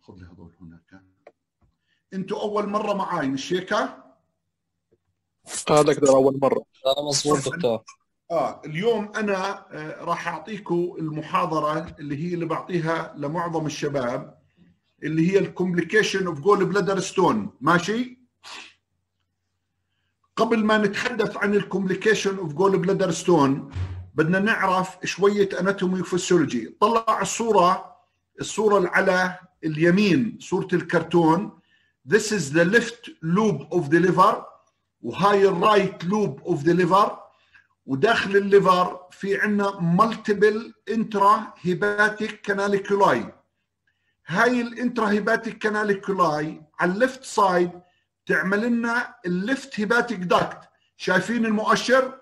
خذ لي هذول هناك. انتوا اول مره معاي مش هيك؟ دكتور أول مرة. مظبوط دكتور. اليوم انا راح اعطيكم المحاضره اللي بعطيها لمعظم الشباب، اللي هي الكومبليكيشن اوف جول بلادر ستون. ماشي؟ قبل ما نتحدث عن الكومبليكيشن اوف جول بلادر ستون بدنا نعرف شويه اناتومي وفسيولوجي. طلع الصوره اللي على اليمين، صوره الكرتون. This is the left lobe of the liver، وهاي الرايت لوب اوف ذا ليفر، وداخل الليفر في عندنا مالتيبل انترا هيباتيك كاناليكولاي. هاي الانترا هيباتيك كاناليكولاي على الليفت سايد تعمل لنا الليفت هيباتيك داكت. شايفين المؤشر؟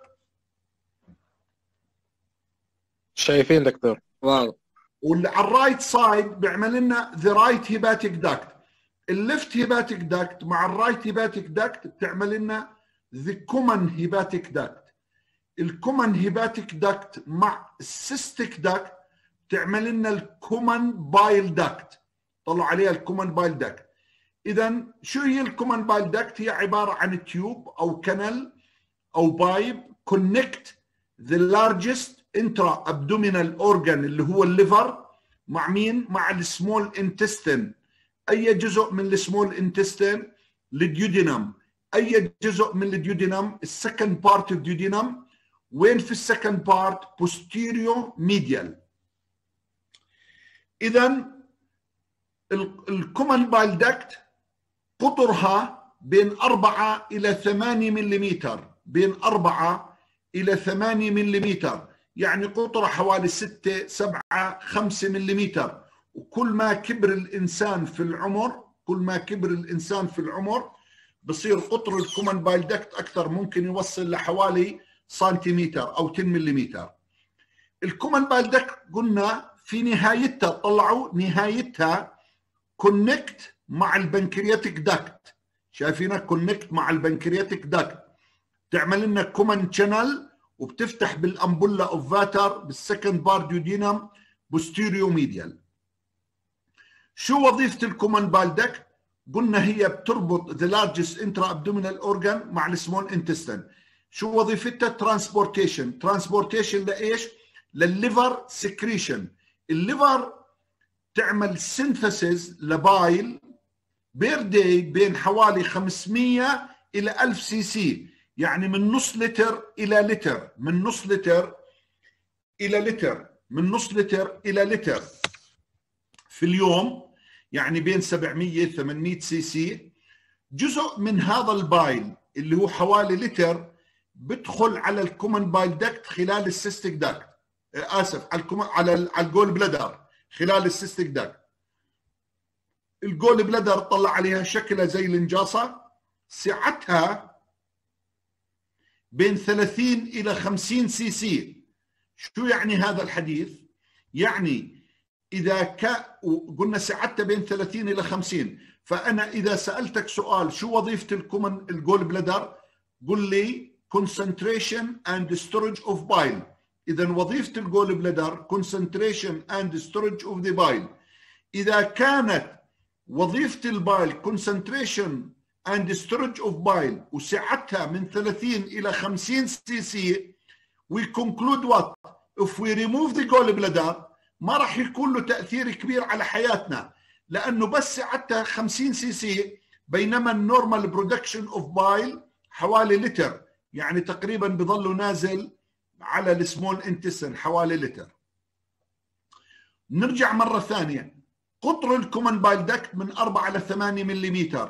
شايفين دكتور. واو. واللي على الرايت سايد بيعمل لنا ذا رايت هيباتيك داكت. الليفت هيباتيك داكت مع الرايت هيباتيك داكت بتعمل لنا ذا كومن هيباتيك داكت. الكومن هيباتيك داكت مع السيستيك داكت بتعمل لنا الكومن بايل داكت. طلعوا عليها الكومن بايل داكت. اذا شو هي الكومن بايل داكت؟ هي عباره عن تيوب او كنل او بايب كونكت ذا لارجست انترا ابدومينال اورجان اللي هو الليفر مع مين؟ مع السمول انتستين. اي جزء من السمول انتستين؟ الديودينم. اي جزء من الديودينم؟ السكند بارت اوف الديودينم. وين في السكند بارت؟ بوستيريو ميديال. اذا الكومن بايل داكت قطرها بين 4 إلى 8 ملم، بين 4 إلى 8 ملم، يعني قطرها حوالي 6 7 5 ملم. وكل ما كبر الإنسان في العمر، كل ما كبر الإنسان في العمر بصير قطر الكومن بايل داكت أكثر، ممكن يوصل لحوالي سنتيمتر أو 10 ملم. الكومن بايل داكت قلنا في نهايتها، طلعوا نهايتها كونكت مع البنكرياتيك داكت. شايفينها؟ كونكت مع البنكرياتيك داكت، تعمل لنا كومن شانل وبتفتح بالامبولا اوف فاتر بالسكند بار ديودينم بوستيريو ميديال. شو وظيفه الكومن بايل داكت؟ قلنا هي بتربط ذا لارجست انترا ابدومينال اورجان مع السمول انتستين. شو وظيفتها؟ ترانسبورتيشن. ترانسبورتيشن لايش؟ للليفر سكريشن. الليفر تعمل سينثيسيس لبايل بير داي بين حوالي 500 الى 1000 سي سي، يعني من نص لتر الى لتر، من نص لتر الى لتر، من نص لتر الى لتر في اليوم، يعني بين 700 800 سي سي. جزء من هذا البايل اللي هو حوالي لتر بدخل على الكومن بايل داكت خلال السيستيك داكت، اسف، على الجول بلادر خلال السيستيك داكت. الجول بلادر طلع عليها شكلها زي الانجاصه، سعتها بين 30 الى 50 سي سي. شو يعني هذا الحديث؟ يعني اذا قلنا سعتها بين 30 الى 50، فانا اذا سالتك سؤال شو وظيفه الجول بلادر؟ قل لي concentration and storage of bile. اذا وظيفه الجول بلادر concentration and storage of the bile. اذا كانت وظيفه البايل concentration and storage of bile وسعتها من 30 الى 50 سي سي، we conclude what? if we remove the gallbladder ما راح يكون له تاثير كبير على حياتنا، لانه بس سعتها 50 سي سي، بينما النورمال برودكشن اوف بايل حوالي لتر، يعني تقريبا بضله نازل على السمول انتستين حوالي لتر. نرجع مره ثانيه، قطر الكومن بايل داكت من 4 ل 8 ملم.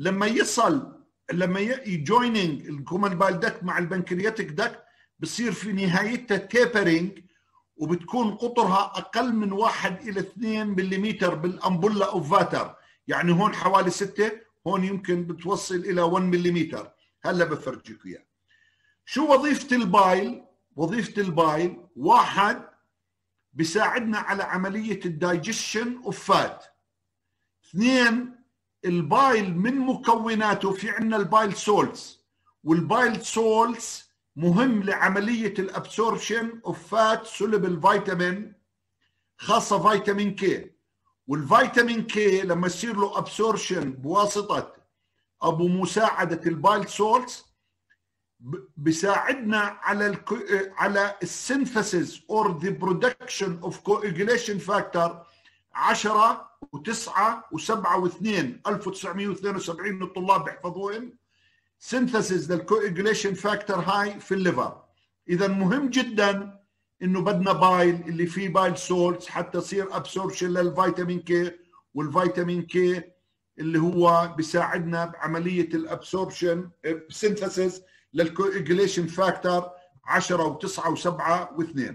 لما يجويننج الكومن بايل داكت مع البنكرياتيك داكت بصير في نهايتها تيبرينج، وبتكون قطرها اقل من 1 الى 2 ملم بالامبولا اوف فاتر، يعني هون حوالي 6، هون يمكن بتوصل الى 1 ملم. هلا بفرجيكم اياه. شو وظيفه البايل؟ وظيفه البايل واحد بيساعدنا على عمليه الدايجيشن اوف فات. اثنين، البايل من مكوناته في عندنا البايل سولتس، والبايل سولتس مهم لعمليه الابسوربشن اوف فات سوليبل فيتامين، خاصه فيتامين كي. والفيتامين كي لما يصير له ابسورشن بواسطه او بمساعده البايل سولتس بيساعدنا على السينثيسيس اور ذا برودكشن اوف كواجوليشن فاكتور 10 و9 و7 و2 1972 الطلاب بيحفظوهم سينثيسيس للكواجوليشن فاكتور هاي في الليفر. اذا مهم جدا انه بدنا بايل اللي فيه بايل سولتس حتى يصير ابسوربشن للفيتامين كي، والفيتامين كي اللي هو بيساعدنا بعمليه الابسوربشن سينثيسيس للكواجوليشن فاكتور 10 و9 و7 و2.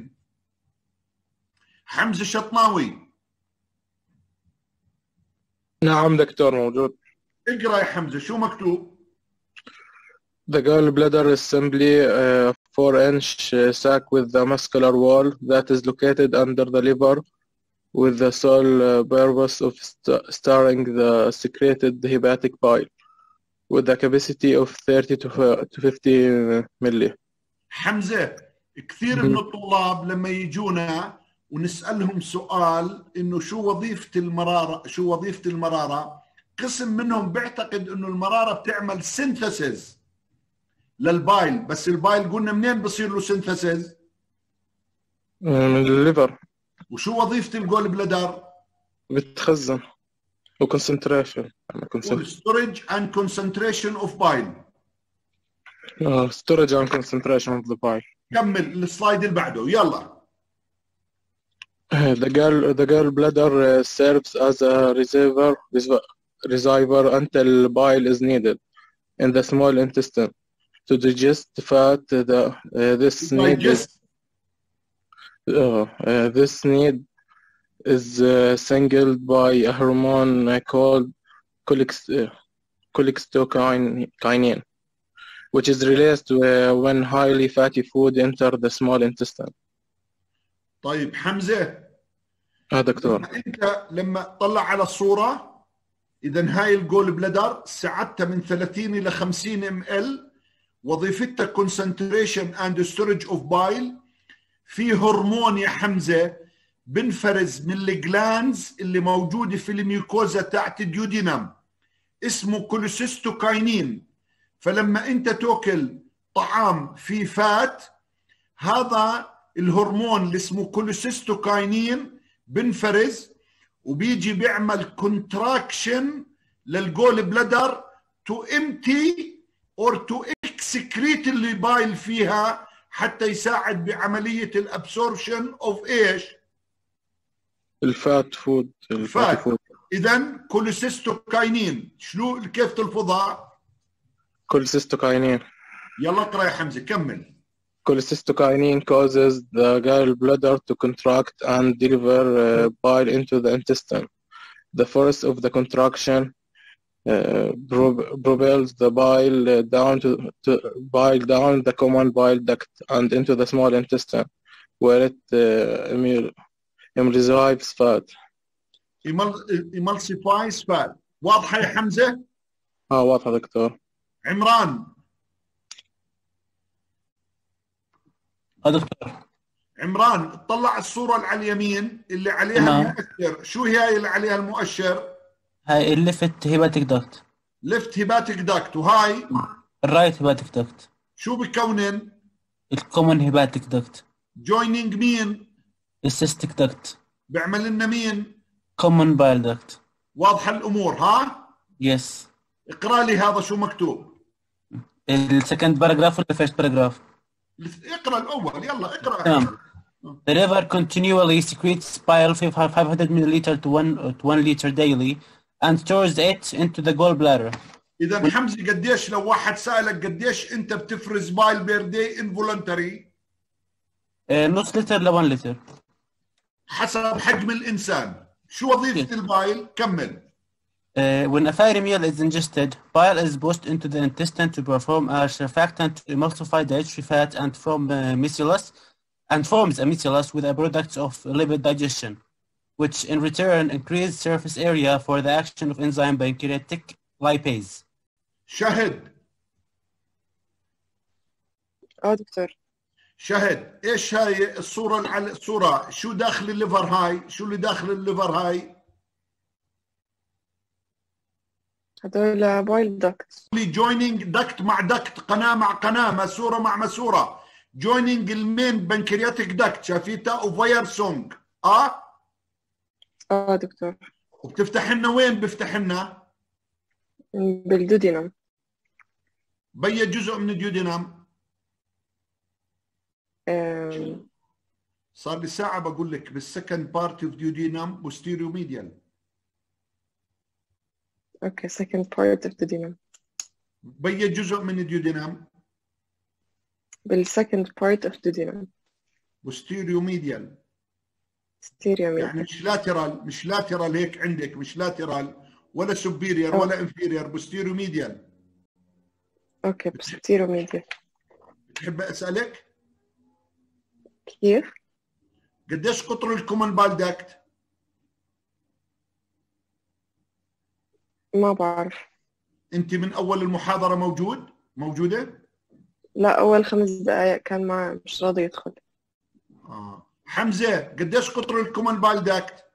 حمزه الشطناوي. نعم دكتور موجود. اقرا يا حمزه شو مكتوب؟ The gallbladder is simply a 4-inch sac with the muscular wall that is located under the liver with the sole purpose of storing the secreted hepatic bile with a capacity of 30 to 50 milli. حمزه كثير من الطلاب لما يجونا ونسألهم سؤال إنه شو وظيفة المرارة، قسم منهم بيعتقد إنه المرارة بتعمل سينثيسيس للبايل، بس البايل قلنا منين بصير له سينثيسيس؟ من الليفر. وشو وظيفة الجول بلادر؟ بتخزن وكونسنتريشن. storage and concentration of bile. storage and concentration of the bile. كمل السلايد اللي بعده يلا. The gallbladder serves as a reservoir until bile is needed in the small intestine to digest fat. This need is signaled by a hormone called cholecystokinin, which is released when highly fatty food enter the small intestine. طيب حمزة. دكتور. انت لما طلع على الصورة، اذا هاي الجول بلادر سعتها من 30 الى 50 ml، وظيفتها concentration and storage of bile. في هرمون يا حمزة بنفرز من الجلانز اللي موجودة في الميوكوزا تاعت الديودينم اسمه كوليسيستوكاينين. فلما انت تاكل طعام فيه فات، هذا الهرمون اللي اسمه كوليسيستوكاينين بنفرز وبيجي بيعمل كونتراكشن للجول بلادر تو امتي اور تو اكسكريت اللي بايل فيها حتى يساعد بعملية الابسوربشن اوف ايش؟ الفات فود. اذا كوليسيستوكاينين شنو كيف تلفظها؟ كوليسيستوكاينين. يلا اقرا يا حمزه كمل. Cholecystokinin causes the gallbladder to contract and deliver bile into the intestine. The force of the contraction propels the bile down the common bile duct and into the small intestine, where it emulsifies fat. emulsifies fat. واضحه يا حمزه؟ واضحه دكتور. عمران. دكتور عمران اطلع الصورة اللي على اليمين اللي عليها المؤشر، شو هي اللي عليها المؤشر؟ هاي الليفت هيباتيك داكت. ليفت هيباتيك داكت. وهاي الرايت هيباتيك داكت. شو بكونن؟ الكومن هيباتيك داكت. جوينينج مين؟ السيستيك داكت. بيعمل لنا مين؟ كومن بايل داكت. واضحة الأمور ها؟ يس. اقرأ لي هذا شو مكتوب؟ السكند باراجراف ولا الفيرست باراجراف؟ اقرأ الأول يلا اقرأ. تمام. The liver continually secretes bile 500 milliliter to 1 liter daily and stores it into the gallbladder. إذا حمزة قديش لو واحد سألك قديش أنت بتفرز بايل بير داي انفولنتري؟ نص لتر ل 1 لتر. حسب حجم الإنسان. شو وظيفة البايل؟ كمل. When a fatty meal is ingested, bile is pushed into the intestine to perform a surfactant to emulsify dietary fat and forms a micellus with a product of lipid digestion, which in return increase surface area for the action of enzyme pancreatic lipase. شهد. دكتور. شهد ايش هاي الصورة على الصورة؟ شو داخل الليفر هاي؟ شو اللي داخل الليفر هاي؟ هدول بايل داكت. جويننج دكت مع دكت، قناه مع قناه، ماسوره مع ماسوره. جويننج المين بنكرياتيك دكت، شايفيتها؟ اوفير سونج. دكتور. وبتفتح لنا وين؟ بفتح لنا بالدودينم. بي جزء من الديودينام. صار لي ساعه بقول لك بالسكند بارت اوف ديودينام بوستيريو ميديال. اوكي second part of the duodenum. بي جزء من الديودينام. بالsecond part of the duodenum. بوستيريو ميديال. ستيريو يعني مش لاترال هيك عندك، مش لاترال ولا سوبيريور ولا انفيريور، بوستيريو ميديال. اوكي بوستيريو ميديال. بتحب اسالك كيف؟ قديش قطر الكومن بال داكت؟ ما بعرف. انت من اول المحاضره موجوده؟ لا أول 5 دقايق كان معي مش راضي يدخل. حمزه قديش قطر الكومن بال داكت؟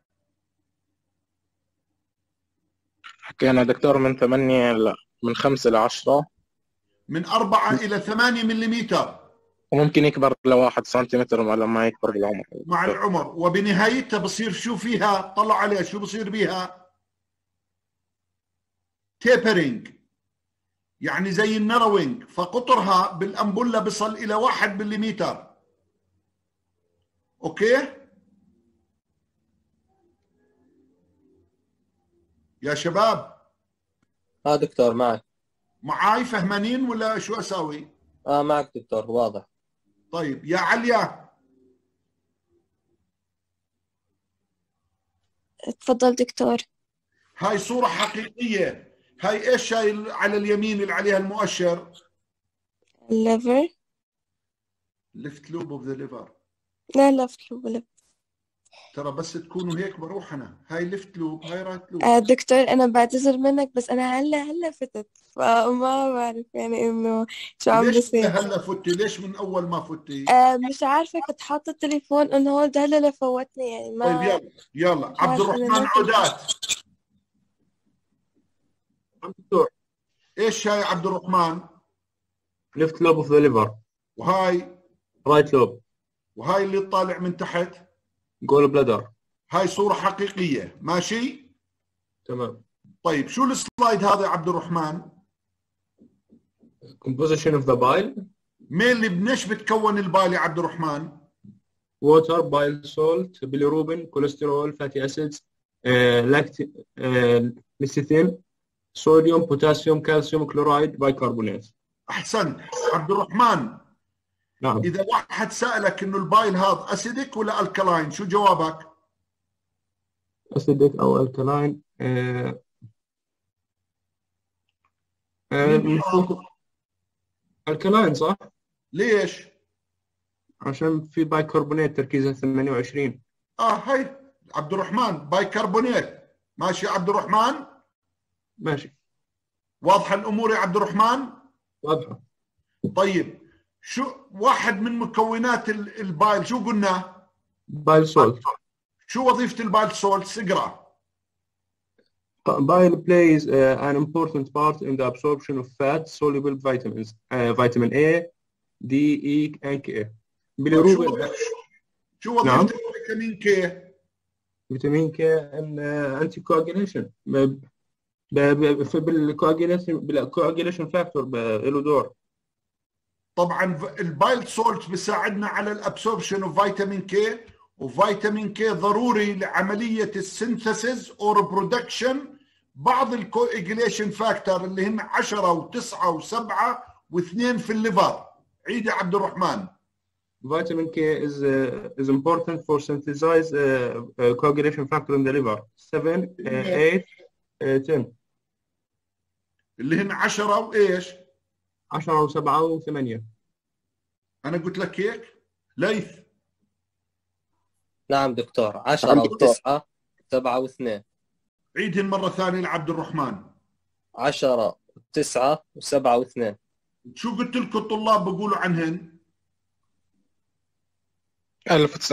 حكينا دكتور من 5 ل10. من 4 إلى 8 ملم وممكن يكبر ل1 سنتيمتر لما يكبر بالعمر. مع العمر، وبنهايتها بصير شو فيها؟ طلع عليها شو بصير بيها؟ تيبرينج، يعني زي النروينج، فقطرها بالأنبولة بصل إلى 1 ملم. أوكي يا شباب؟ دكتور معك. معاي فهمانين ولا شو أساوي؟ معك دكتور واضح. طيب يا عليا. تفضل دكتور. هاي صورة حقيقية. هاي إيش هاي على اليمين اللي عليها المؤشر؟ الليفر. ليفت لوب اوف ذا ليفر. لا لفت لوب. ترى بس تكونوا هيك بروح أنا. هاي ليفت لوب، هاي رايت لوب. دكتور أنا بعتذر منك بس أنا هلا فتت فما بعرف يعني إنه شو عم ليش بصير. هلا فتي؟ ليش من أول ما فتي؟ مش عارفة كنت حاطة التليفون إنه هولد هلا لفوتني يعني ما. طيب يلا عبد الرحمن عودات. دكتور ايش هاي عبد الرحمن؟ ليفت لوب اوف ذا ليفر. وهاي رايت لوب. وهاي اللي طالع من تحت جول بلادر. هاي صورة حقيقية، ماشي؟ تمام. طيب شو السلايد هذا يا عبد الرحمن؟ composition of the bile. مين اللي بنش بتكون البايل يا عبد الرحمن؟ water, bile salt, bilirubin, cholesterol, fatty acids, lecithin, sodium, potassium, calcium, chloride, bicarbonate. احسنت عبد الرحمن. نعم. اذا واحد سألك انه البايل هذا اسيدك ولا الكلاين، شو جوابك؟ acidic او alkaline. الكلاين صح؟ ليش؟ عشان في بايكربونات تركيزها 28. هاي عبد الرحمن بايكربونات. ماشي يا عبد الرحمن؟ ماشي. واضحة الامور يا عبد الرحمن؟ واضحة. طيب شو واحد من مكونات البايل شو قلنا؟ بايل سولت. شو وظيفة البايل سولت؟ اقرا. Bile plays an important part in the absorption of fat-soluble vitamins, vitamin A, D, E, and K. bilirubin. شو وظيفة فيتامين كي؟ فيتامين K and anticoagulation. بالcoagulation factor له دور. طبعا البايل سولت بيساعدنا على الابسوربشن اوف فيتامين كي، وفيتامين كي ضروري لعملية السينثيسيس اور برودكشن بعض الكواجيليشن فاكتور اللي هم 10 و9 و7 و2 في الليفر. عيد يا عبد الرحمن. Vitamin K is important for synthesize coagulation factor in the liver. 7, 8, 10. اللي هن 10 وايش؟ 10 و7 و8. انا قلت لك هيك؟ ليث. نعم دكتور. 10 و9 7 و2. عيدهن مرة ثانية لعبد الرحمن. 10 و9 و7 و2. شو قلت لكم الطلاب بيقولوا عنهن؟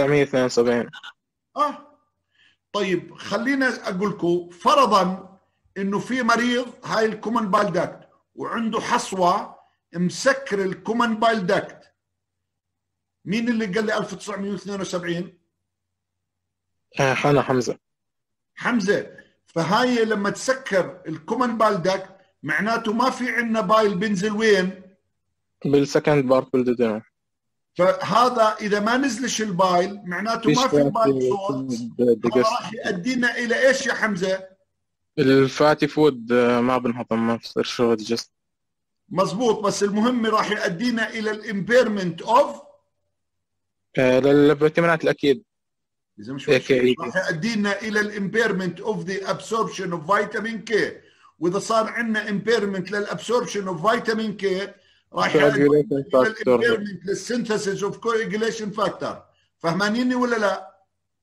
1972. طيب خلينا اقول لكم فرضا انه في مريض هاي الكومن بايل داكت وعنده حصوه مسكر الكومن بايل داكت. مين اللي قال لي 1972؟ حنا حمزة. حمزه. فهاي لما تسكر الكومن بايل داكت معناته ما في عندنا بايل بينزل وين؟ بالسكند بارت بالديدان. فهذا اذا ما نزلش البايل معناته ما في بايل سولز. هذا راح يؤدينا الى ايش يا حمزه؟ الفاتي فود ما بنهضم، ما بصير شغل جست. مزبوط، بس المهم راح يؤدينا الى الامبيرمنت اوف للفيتامينات الأكيد. اذا مش إيه كي. راح يؤدينا الى الامبيرمنت اوف ذا ابسوربشن اوف فيتامين كي، واذا صار عندنا امبيرمنت للابسوربشن اوف فيتامين كي راح يؤدي الى الامبيرمنت للسينثيسيس اوف كوagulation فاكتور. فهمانيني ولا لا؟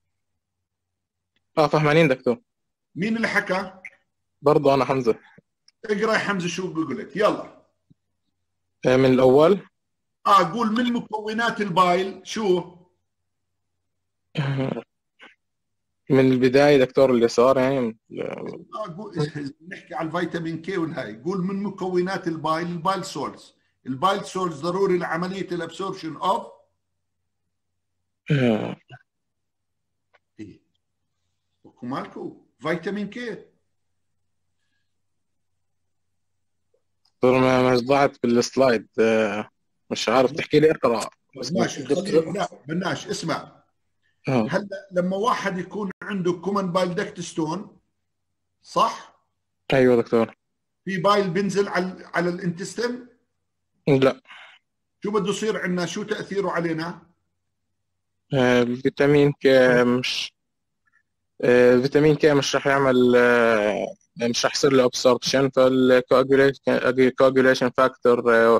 فهمانين دكتور. مين اللي حكى؟ برضه أنا حمزة. اقرا يا حمزه شو بيقول لك، يلا. من الأول. قول من مكونات البايل شو؟ من البداية دكتور اللي صار يعني. قول نحكي على الفيتامين كي والهاي. قول من مكونات البايل البايل سولز. البايل سولز ضروري لعمليه الابسوربشن اوف مالكو فيتامين كي. مش ضاعت بالسلايد، مش عارف تحكي لي اقرأ. ماشي لا بدناش اسمع. هلا لما واحد يكون عنده كومن بايل دكت ستون صح؟ ايوه دكتور. في بايل بينزل على الانتستين؟ لا. شو بده يصير عندنا؟ شو تاثيره علينا؟ الفيتامين كي مش الفيتامين كي مش راح يعمل، مش راح يصير له ابسوربشن، فالكواجوليشن فاكتور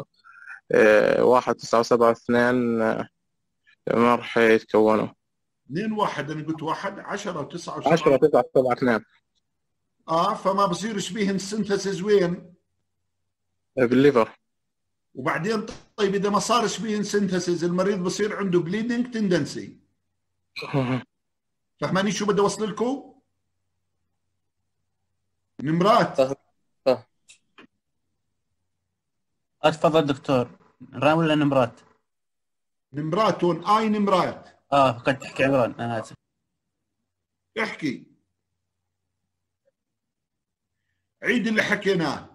1.972 ما راح يتكونوا. 2 1 انا قلت 1 10 و9 10.972. فما بصيرش بيهم سينثيسيس وين؟ بالليفر. وبعدين طيب اذا ما صارش بيهم سينثيسيس المريض بصير عنده بليدنج تندنسي. فهماني شو بدي اوصل لكم؟ نمرات. اتفضل دكتور. رام ولا نمرات؟ نمرات هون نمرات. كنت تحكي عمران، انا اسف. احكي، عيد اللي حكيناه.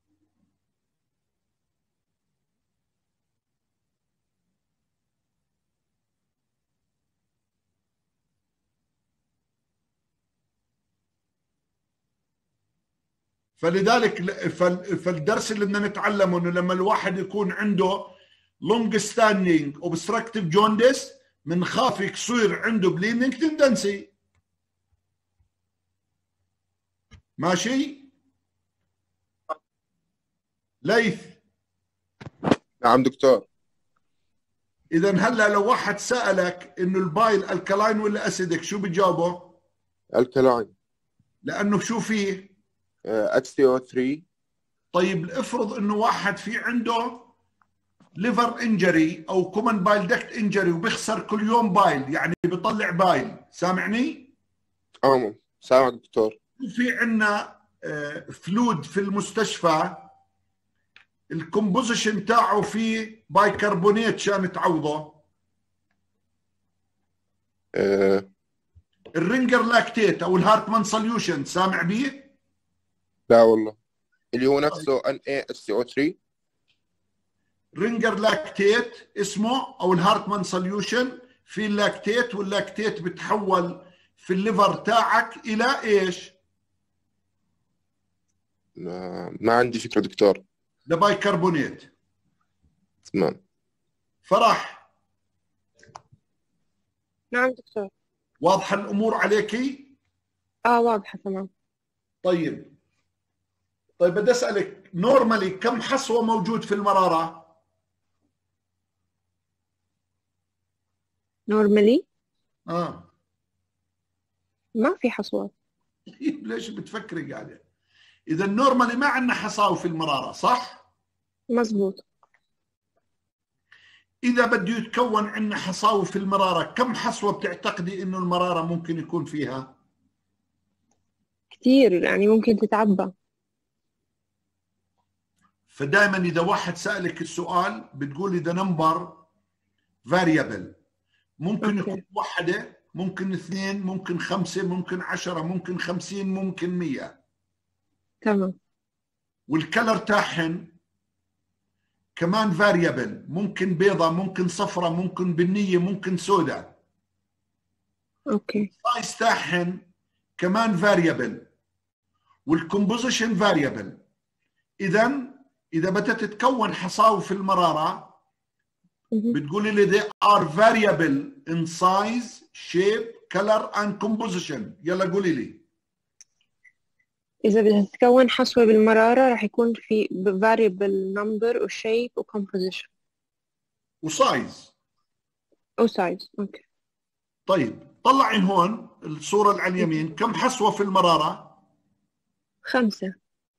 فلذلك فالدرس اللي بدنا نتعلمه انه لما الواحد يكون عنده لونج ستاندينج اوبستراكتيف جوندس بنخاف يصير عنده بليدنج تندنسي. ماشي؟ ليث. نعم دكتور. اذا هلا لو واحد سالك انه البايل الكلاين ولا اسيدك شو بتجاوبه؟ الكلاين. لانه شو فيه؟ HCO3. طيب افرض انه واحد في عنده ليفر انجري او كومن بايل دكت انجري وبيخسر كل يوم بايل، يعني بيطلع بايل، سامعني؟ سامعك دكتور. في عندنا فلود في المستشفى الكومبوزيشن تاعه فيه بايكربونات عشان تعوضه. الرينجر لاكتيت او الهارتمان سوليوشن، سامع بيه؟ لا والله. اللي هو نفسه NaHCO3. رينجر لاكتيت اسمه او الهارتمان سوليوشن. في اللاكتيت، واللاكتيت بتحول في الليفر تاعك الى ايش؟ ما عندي فكرة دكتور. لبايكربونات. تمام. فرح. نعم دكتور. واضحة الأمور عليكي؟ واضحة تمام. طيب بدي أسألك نورمالي كم حصوة موجود في المرارة؟ نورمالي ما في حصوات. ليش بتفكري قاعدة؟ إذا نورمالي ما عندنا حصاوي في المرارة، صح؟ مزبوط. إذا بده يتكون عندنا حصاوي في المرارة كم حصوة بتعتقدي إنه المرارة ممكن يكون فيها؟ كتير يعني ممكن تتعبى. فدائما اذا واحد سألك السؤال بتقولي ده نمبر فاريبل، ممكن يكون اوكي واحدة، ممكن اثنين، ممكن خمسة، ممكن 10، ممكن 50، ممكن 100. تمام. والكلر تاعهن كمان فاريبل، ممكن بيضة، ممكن صفرة، ممكن بنية، ممكن سوداء. اوكي السايز تاعهن كمان فاريبل، والكومبوزيشن فاريبل. اذا بدها تتكون حصاوي في المرارة مهم. بتقولي لي they are variable in size, shape, color and composition. يلا قولي لي. إذا بدها تتكون حصوة بالمرارة راح يكون في variable number و shape و composition وسايز. أو size. أوكي. طيب طلعي هون الصورة اللي على اليمين، كم حصوة في المرارة؟ 5.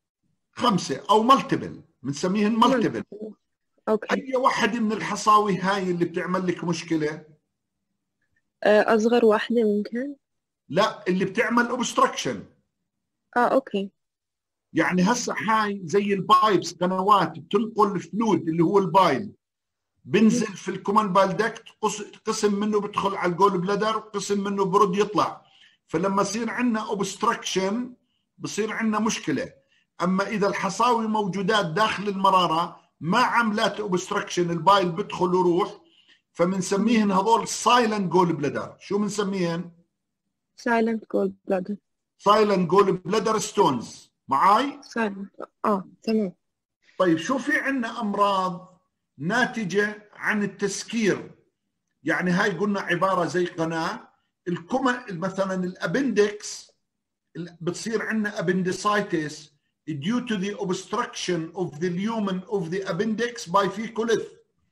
5 أو ملتبل، بنسميهن ملتبل. أوكي. أي واحدة من الحصاوي هاي اللي بتعمل لك مشكلة؟ أصغر واحدة ممكن. لا، اللي بتعمل اوبستراكشن. أوكي. يعني هسه هاي زي البايبس، قنوات بتنقل الفلود اللي هو البايل، بنزل في الكومن بايل داكت، قسم منه بدخل على الجول بلادر، قسم منه برد يطلع. فلما يصير عندنا اوبستراكشن بصير عندنا مشكله. اما اذا الحصاوي موجودات داخل المراره ما عملت اوبستراكشن، البايل بدخل وروح، فبنسميهن هذول سايلنت جول بلادر. شو بنسميهن؟ silent gallbladder. سايلنت جول بلادر ستونز. معاي؟ silent. تمام. طيب شو في عندنا امراض ناتجه عن التسكير؟ يعني هاي قلنا عباره زي قناه. مثلا الابندكس بتصير عندنا appendicitis due to the obstruction of the lumen of the appendix by fecolith.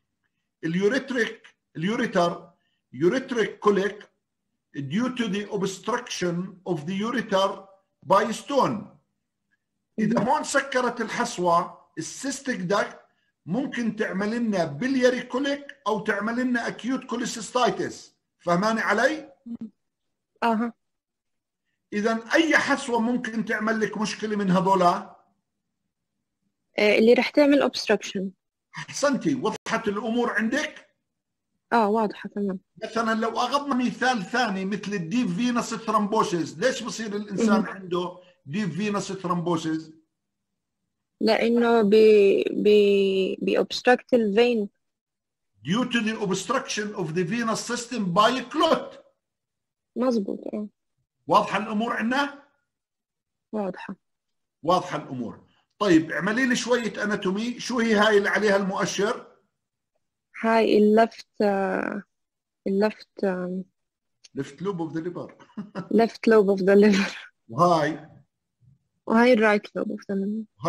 Urethric colic due to the obstruction of the ureter by stone. إذا هون سكرت الحصوة السيستيك داكت ممكن تعمل لنا بلياري كوليك أو تعمل لنا أكيوت كوليسيستايتس. فهماني علي؟ أها. إذا أي حصوة ممكن تعمل لك مشكلة من هذولا؟ اللي رح تعمل obstruction. أحسنتي، وضحت الأمور عندك؟ واضحة تمام. مثلا لو أخذنا مثال ثاني مثل الديب فينس ثرومبوسيس، ليش بصير الإنسان عنده ديب فينس ثرومبوسيس؟ لأنه بي obstruct الفين. due to the obstruction of the venous system by a clot. مظبوط. واضحة الأمور عندنا؟ واضحة. واضحة الأمور. طيب اعملي لي شوية أناتومي. شو هي هاي اللي عليها المؤشر؟ هاي اللفت left lobe of the liver. left lobe of the liver. وهاي right lobe of the liver.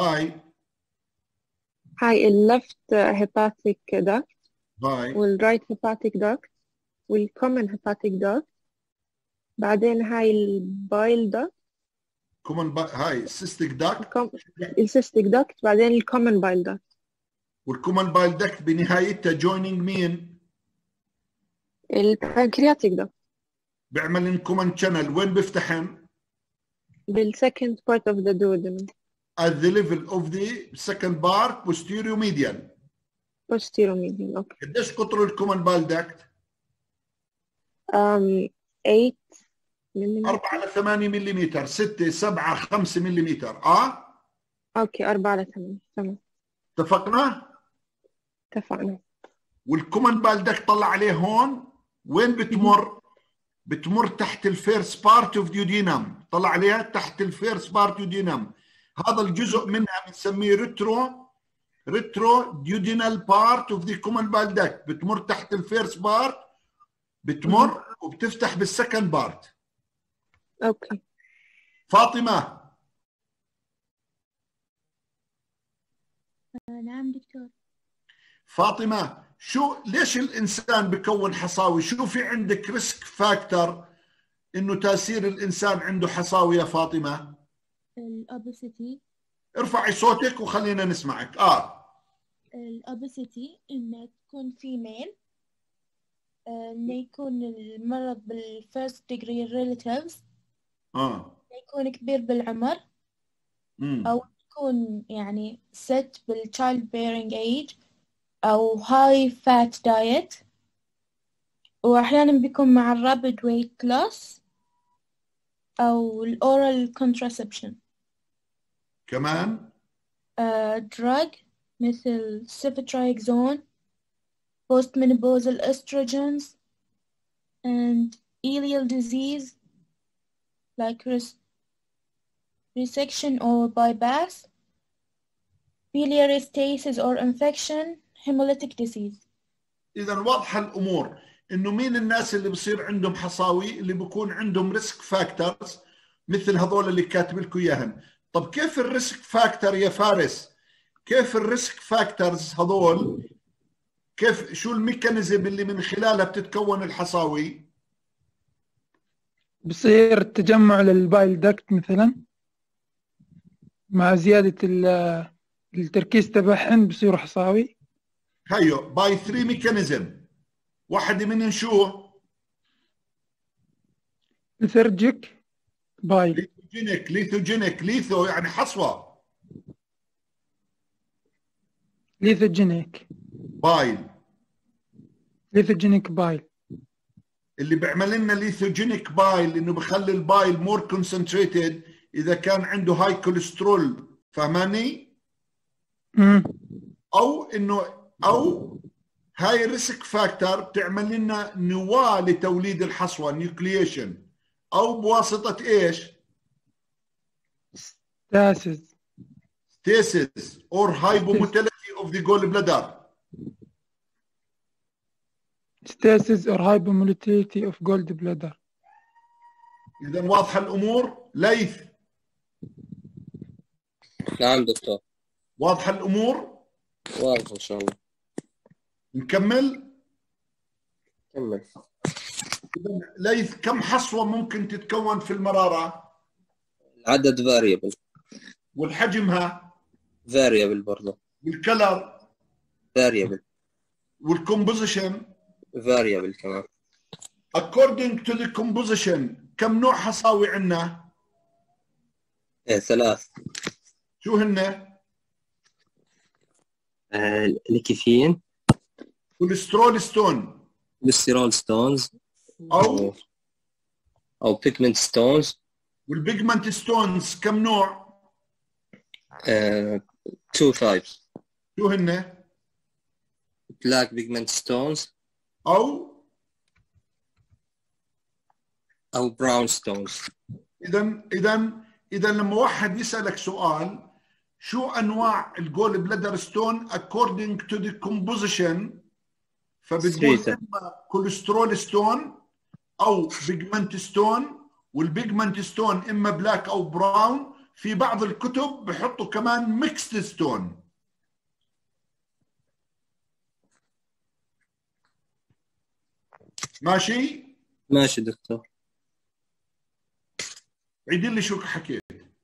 هاي اللفت hepatic duct والرايت hepatic duct والcommon hepatic duct. بعدين هاي البايل duct. هاي cystic duct. الcystic duct. بعدين الcommon bile duct. والكومن بايل دكت بنهايتها joining مين؟ البنكرياتيك duct. بيعمل كومن channel. وين بيفتحن؟ بالsecond part of the duodenum. at the level of the second part posterior medial. posterior medial. اوكي. قديش قطر الكومن بايل دكت؟ 8 ملم. 4 ل 8 ملم. 6 7 5 ملم. اوكي 4 ل 8. تمام. اتفقنا؟ اتفقنا. والكومن بايل دكت طلع عليه هون. وين بتمر؟ بتمر تحت الفيرست بارت اوف ديودينم. طلع عليها تحت الفيرست بارت ديودينم. هذا الجزء منها بنسميه ريترو ديودينال بارت اوف ذا كومن بايل داكت. بتمر تحت الفيرست بارت، بتمر وبتفتح بالسكند بارت. اوكي. فاطمة. نعم دكتور. فاطمة، ليش الإنسان بكون حصاوي؟ شو في عندك ريسك فاكتور إنه تأثير الإنسان عنده حصاوي يا فاطمة؟ الأوبسيتي. ارفعي صوتك وخلينا نسمعك. الأوبسيتي إنه تكون فيميل، إنه يكون المرض بالفيرست ديجري ريلاتيفز. يكون كبير بالعمر مم. أو يكون يعني set بالchild bearing age أو high fat diet، وأحيانا بيكون مع rapid weight loss أو oral contraception. كمان drug مثل ceftriaxone, postmenopausal estrogens, and ileal disease like resection or bypass, biliary stasis or infection, hemolytic disease. إذا واضحة الأمور، إنه مين الناس اللي بصير عندهم حصاوي، اللي بيكون عندهم ريسك فاكتورز مثل هذول اللي كاتب لكم إياهم. طب كيف الريسك فاكتور يا فارس؟ كيف الريسك فاكتورز هذول؟ كيف شو الميكانيزم اللي من خلالها بتتكون الحصاوي؟ بصير تجمع للبايل دكت مثلا مع زيادة التركيز تبعهن بصيروا حصاوي. هيو باي 3 ميكانيزم، واحدة منهم شو؟ ليثرجيك بايل. ليثو يعني حصوة. ليثوجينيك بايل بايل اللي بيعمل لنا ليثوجينيك بايل انه بخلي البايل مور كونسنتريتد اذا كان عنده هاي كوليسترول، فهماني؟ او هاي ريسك فاكتور بتعمل لنا نواة لتوليد الحصوة، نيوكليشن، او بواسطة ايش؟ ستاسيس or hypomotility of the gallbladder. stasis or hypomotility of gallbladder. إذا واضحة الأمور ليث؟ نعم دكتور. واضحة الأمور؟ واضح إن شاء الله. نكمل؟ كمل. ليث كم حصوة ممكن تتكون في المرارة؟ العدد variable. والحجمها؟ variable برضه. والكلر؟ variable. والكومبوزيشن؟ variable كمان. according to the composition كم نوع حصاوي عندنا؟ 3. شو هن؟ الكيفين، كوليسترول ستون، كوليسترول ستونز، أو pigment stones. والبيجمنت ستونز كم نوع؟ 2 types. شو هن؟ black pigment stones أو brown stones. إذا لما واحد يسألك سؤال شو أنواع الجول بلادر ستون according to the composition، فبتقول إما كوليسترول ستون أو بيجمنت ستون، والبيجمنت ستون إما بلاك أو براون. في بعض الكتب بحطوا كمان ميكست ستون. ماشي؟ ماشي دكتور. عيد لي شو حكيت.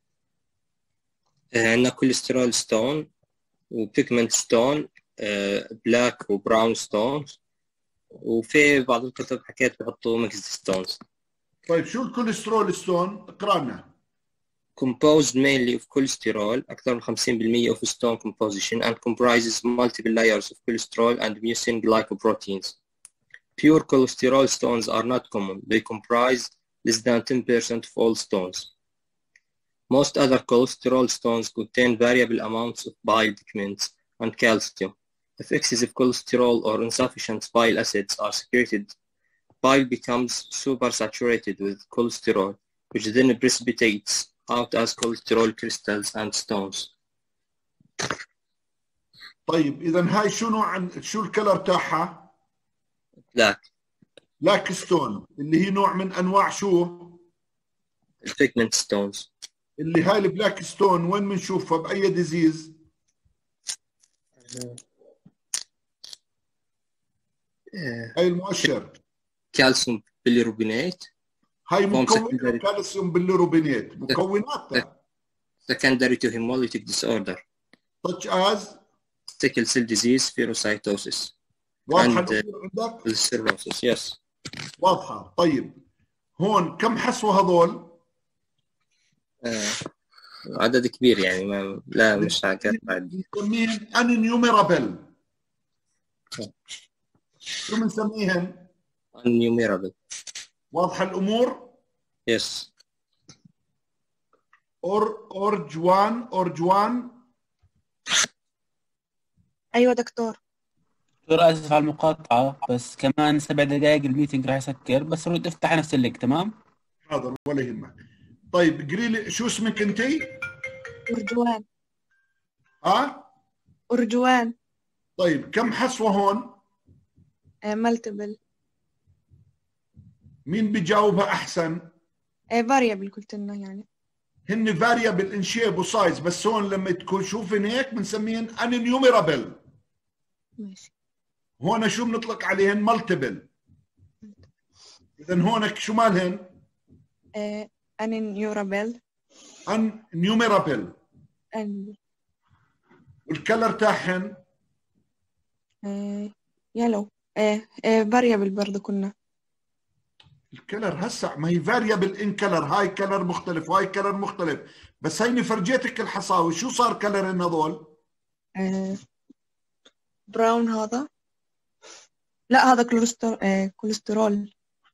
عندنا كوليسترول ستون وبيجمنت ستون، بلاك وبراون ستونز، وفي بعض الكتب حكيت بحطوا ميكس ستونز. طيب شو الكوليسترول ستون؟ اقرانا. Composed mainly of cholesterol أكثر من 50% of stone composition and comprises multiple layers of cholesterol and mucin glycoproteins. Pure cholesterol stones are not common. They comprise less than 10% of all stones. Most other cholesterol stones contain variable amounts of bile pigments and calcium. If excessive cholesterol or insufficient bile acids are secreted, bile becomes supersaturated with cholesterol, which then precipitates out as cholesterol crystals and stones. طيب إذا هاي شو نوع، شو الكلر تاعها؟ بلاك ستون اللي هي نوع من أنواع شو؟ البيجمنت ستونز. اللي هاي البلاك ستون وين بنشوفها بأي ديزيز؟ هاي المؤشر كالسيوم باليروبينات. هاي مكونات كالسيوم باليروبينات، مكوناتها secondary to hemolytic disorder such as sickle cell disease, phagocytosis واضحة and عندك؟ cirrhosis. Yes. واضحة. طيب هون كم حصوة هذول؟ عدد كبير يعني لا مش قاعد. نسميهن unnumerable. شو بنسميهن؟ unnumerable. واضحة الأمور؟ yes. أرجوان. أيوة دكتور. دكتور آسف على المقاطعة، بس كمان 7 دقائق الميتنج راح يسكر، بس رد افتح نفس اللينك. تمام؟ حاضر ولا يهمك. طيب قريلي شو اسمك انتي؟ أرجوان. أرجوان. طيب كم حصوة هون؟ مالتيبل. مين بيجاوبها أحسن؟ فاريبل قلت لنا يعني. هن فاريبل ان شيب وسايز، بس هون لما تكون شوفن هيك بنسميهن unnumerable. ماشي. هون شو بنطلق عليهن؟ مالتيبل. إذا هونك شو مالهن؟ unnumerable. والكلر تاعهن؟ يلو. فاريبل برضه كنا. الكلر هسه ما هي فاريبل ان كلر، هاي كلر مختلف وهاي كلر مختلف، بس هيني فرجيتك الحصاوي شو صار كلرين هذول؟ براون هذا. لا هذا كوليسترول.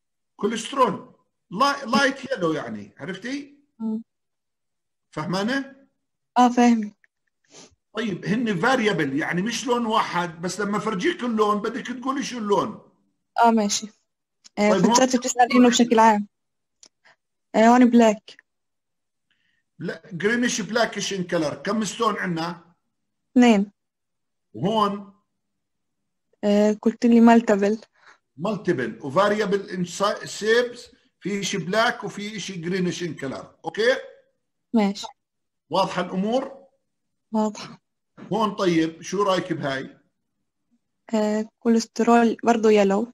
لايت يلو يعني، عرفتي؟ فهمانه؟ فاهمي. طيب هن فاريبل يعني مش لون واحد، بس لما فرجيك اللون بدك تقولي شو اللون. ماشي. طيب في الشات بتسأل انه بشكل عام. هون بلاك. لا جرينيش بلاكش ان كلر. كم ستون عندنا؟ 2. وهون قلت لي مالتيبل وفاريبل ان شيبس، في شيء بلاك وفي شيء جرينيش ان كلر. اوكي ماشي. واضحه الامور؟ واضحه. هون طيب شو رايك بهاي؟ كوليسترول برضه يلو.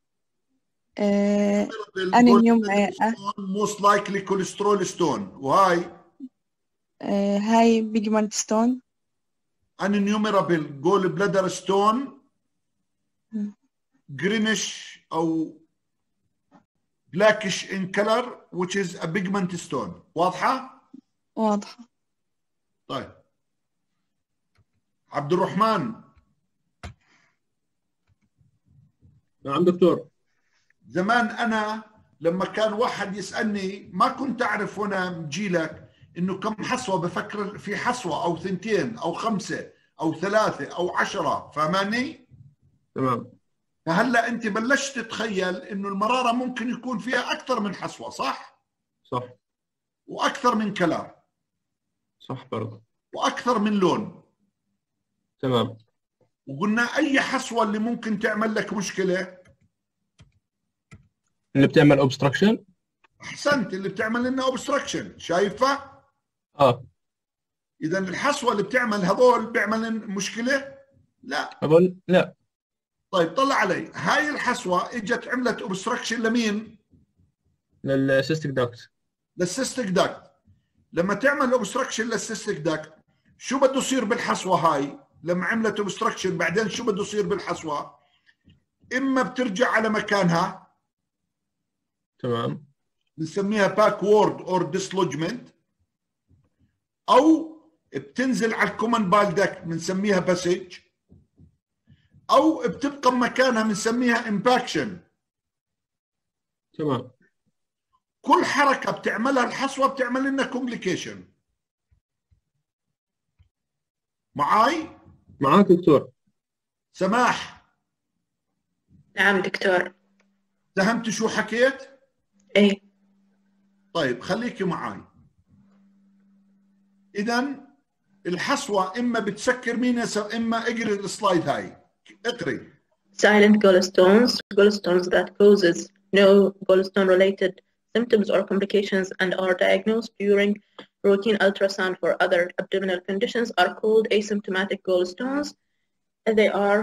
انيميوم. موست لايكلي كوليسترول ستون. وهاي هاي بيجمنت ستون. انيوميرابل جول بلادر ستون. جرينيش او blackish in color which is a pigment stone. واضحة؟ واضحة. طيب عبد الرحمن. نعم دكتور. زمان أنا لما كان واحد يسألني ما كنت أعرف وأنا مجيلك إنه كم حصوة، بفكر في حصوة أو 2 أو 5 أو 3 أو 10. فهماني؟ تمام. فهلا أنت بلشت تتخيل إنه المرارة ممكن يكون فيها أكثر من حصوة، صح؟ صح. وأكثر من كلر. صح برضه. وأكثر من لون. تمام. وقلنا أي حصوة اللي ممكن تعمل لك مشكلة؟ اللي بتعمل اوبستراكشن. احسنت، اللي بتعمل لنا اوبستراكشن. شايفه؟ اذا الحصوه اللي بتعمل هذول بيعمل مشكله؟ لا. اقول لا. طيب طلع علي، هاي الحصوه اجت عملت اوبستراكشن لمين؟ للسيستيك داكت. للسيستيك داكت. لما تعمل اوبستراكشن للسيستيك داكت شو بده يصير بالحصوه هاي؟ لما عملت اوبستراكشن بعدين شو بده يصير بالحصوه؟ اما بترجع على مكانها، تمام، بنسميها باكورد اور ديسلوجمنت، او بتنزل على الكومن بايل داكت بنسميها باسج، او بتبقى مكانها بنسميها امباكشن. تمام. كل حركه بتعملها الحصوه بتعمل لنا كومبليكيشن. معاي؟ معاك دكتور. سماح. نعم دكتور. فهمت شو حكيت؟ ايه. طيب خليكي معاي. اذا الحصوه اما بتسكر مين، اما اقري السلايد هاي، اقري. Silent gallstones that causes no gallstone related symptoms or complications and are diagnosed during routine ultrasound for other abdominal conditions are called asymptomatic gallstones. They are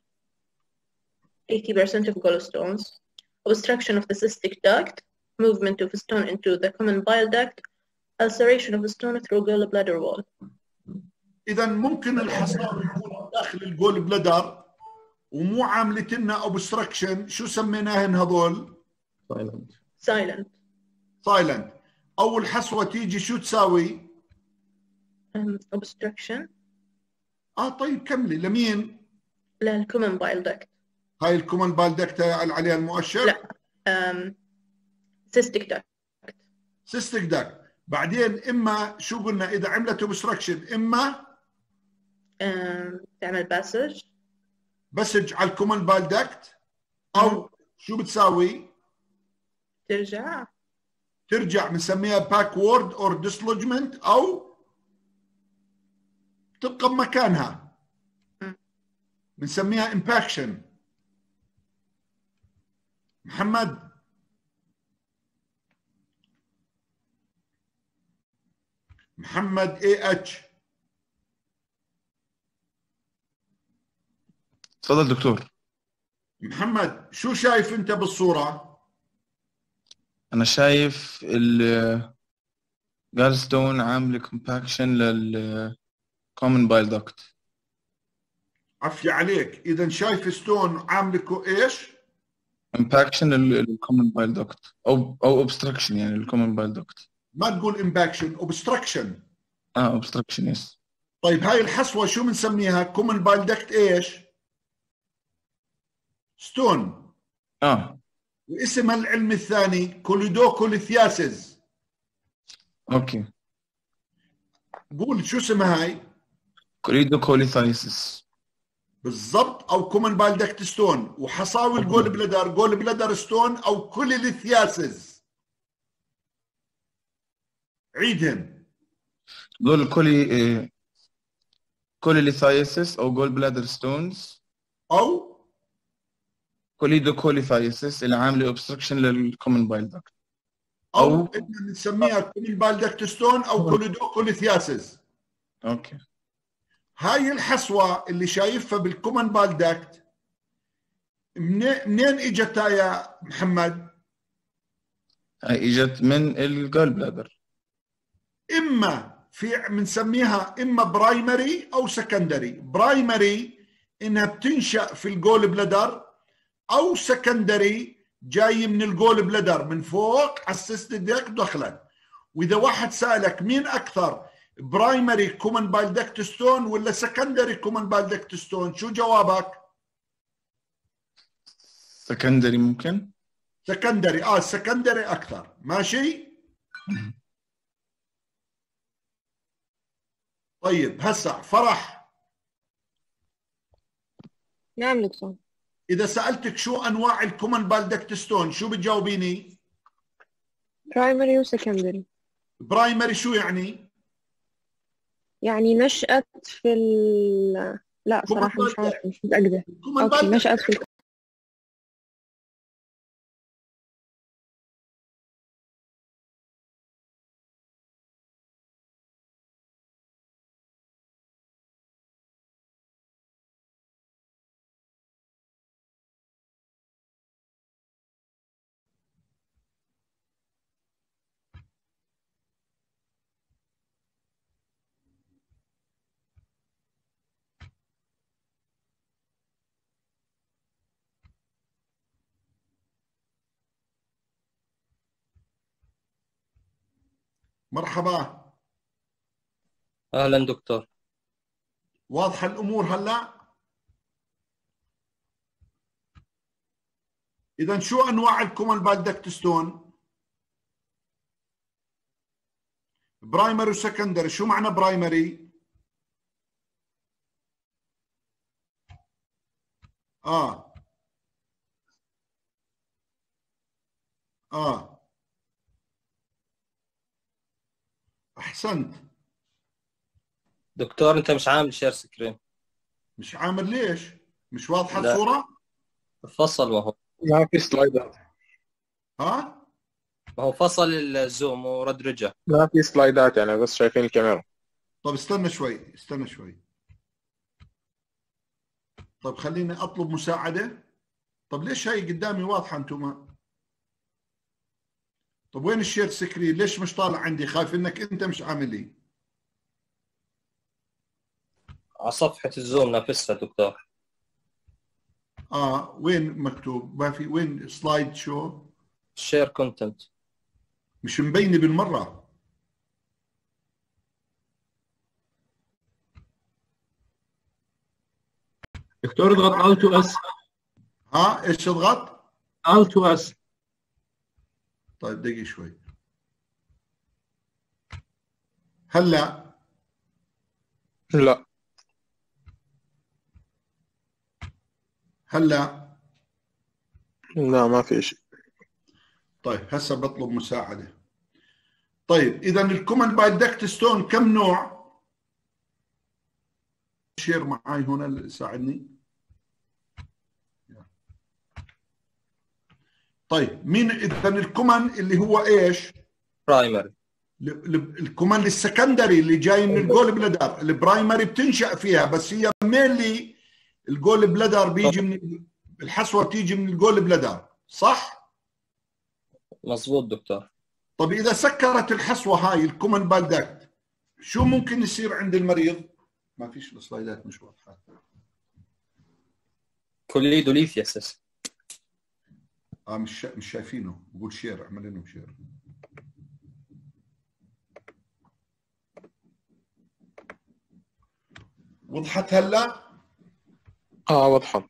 80% of gallstones. Obstruction of the cystic duct, movement of a stone into the common bile duct, ulceration of a stone through gallbladder wall. إذا ممكن الحصان يكون داخل الجول بلادر ومو عاملة لنا اوبستراكشن. شو سميناهن هذول؟ Silent. سايلنت. اول حصوه تيجي شو تساوي؟ obstruction طيب كملي. لمين؟ للcommon bile duct. هاي الكومن بايل دكت عليها المؤشر؟ لا cystic duct. سيستك داك. بعدين اما شو قلنا اذا عملت اوبستراكشن، اما تعمل passage بسج على الكومن بايل داكت، او شو بتساوي؟ ترجع بنسميها باكورد اور ديسلوجمنت، او تبقى بمكانها بنسميها امباكشن. محمد اي اتش. تفضل دكتور. محمد شو شايف انت بالصورة؟ انا شايف الجالستون عامل كومباكشن للكومن بايل دكت. عفية عليك. اذا شايف ستون عامله ايش؟ امباكشن للكومن بايل دكت او اوبستراكشن يعني للكومن بايل دكت. ما تقول امباكشن، اوبستراكشن. اوبستراكشن يس. طيب هاي الحصوة شو بنسميها؟ كومن بايل دكت ايش؟ ستون. واسمها العلمي الثاني كوليدوكوليثياسيس. اوكي. قول شو اسمها هاي؟ كوليدوكوليثايسيس بالضبط، او كومن بايل دكت ستون. وحصاوي الجول بلادر ستون او كوليثياسيس. عيدهم. دول كوليثايسيس او جول بلادر ستونز او كوليدوكوليثايسيس اللي عامله اوبستراكشن للكومن بايل دكت، او احنا بنسميها كومن بايل دكت ستون او كوليدوكوليثياسيس. اوكي. هاي الحصوة اللي شايفها بالكومن بايل دكت منين اجتها يا محمد؟ هاي اجت من الجول بلادر. اما بنسميها اما برايمري او سكندري. برايمري انها بتنشأ في الجول بلادر، او سكندري جاي من الجول بلادر من فوق على السيستيك داكت دخلت. واذا واحد سالك مين اكثر، برايمري كومن بايل دكت ستون ولا سكندري كومن بايل دكت ستون، شو جوابك؟ سكندري ممكن. سكندري. السكندري اكثر. ماشي. طيب هسا فرح. نعم دكتور. إذا سألتك شو أنواع الكومن بايل دكت ستون شو بتجاوبيني؟ برايمري وسكندري. برايمري شو يعني؟ يعني نشأت في لا صراحة مش عارفة، مش متأكدة. أوكي نشأت في مرحبا. أهلا دكتور. واضحة الأمور هلا؟ إذا شو أنواع الكومن بايل دكت ستون؟ برايمري وسكندري. شو معنى برايمري؟ أحسنت دكتور أنت مش عامل شير سكرين. مش عامل ليش؟ مش واضحة الصورة؟ فصل وهو ما في سلايدات. ما هو فصل الزوم ورد رجع. ما في سلايدات يعني بس شايفين الكاميرا. طب استنى شوي. طب خليني أطلب مساعدة. طب ليش هاي قدامي واضحة أنتم؟ طب وين الشير سكرين؟ ليش مش طالع عندي؟ خايف انك انت مش عامل لي. على صفحة الزوم نفسها دكتور. وين مكتوب؟ ما في. وين سلايد شو؟ شير كونتنت. مش مبينة بالمرة. دكتور اضغط Alt اس. ها ايش اضغط؟ Alt اس. طيب دقيقة شوي. هلا لا. هلا لا ما في شيء. طيب هسه بطلب مساعدة. طيب إذا الكومن بايل داكت ستون كم نوع؟ شير معي هنا ساعدني. طيب مين إذا الكومن اللي هو إيش؟ برايمري. الكومن السكندري اللي جاي من الجول بلادر. البرايمري بتنشأ فيها، بس هي مينلي الجول بلادر بيجي من الحصوة، بتيجي من الجول بلادر، صح؟ مظبوط دكتور. طب إذا سكرت الحصوة هاي الكومن بايل داكت، شو ممكن يصير عند المريض؟ ما فيش السلايدات مش واضحة. كوليدوليثياسيس. مش شايفينه. بقول شير، اعمل لنا شير. وضحت هلا؟ واضحة.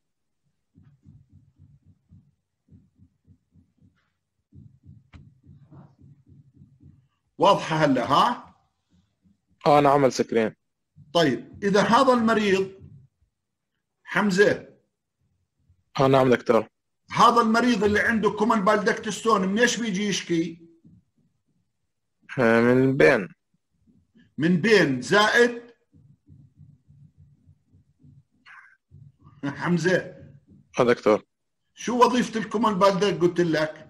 واضحة هلا ها؟ أنا عمل سكرين. طيب إذا هذا المريض حمزة. نعم دكتور. هذا المريض اللي عنده كومن بايل داكت ستون من ايش بيجي يشكي؟ من بين. من بين زائد حمزة. دكتور شو وظيفة الكومن بايل داكت قلت لك؟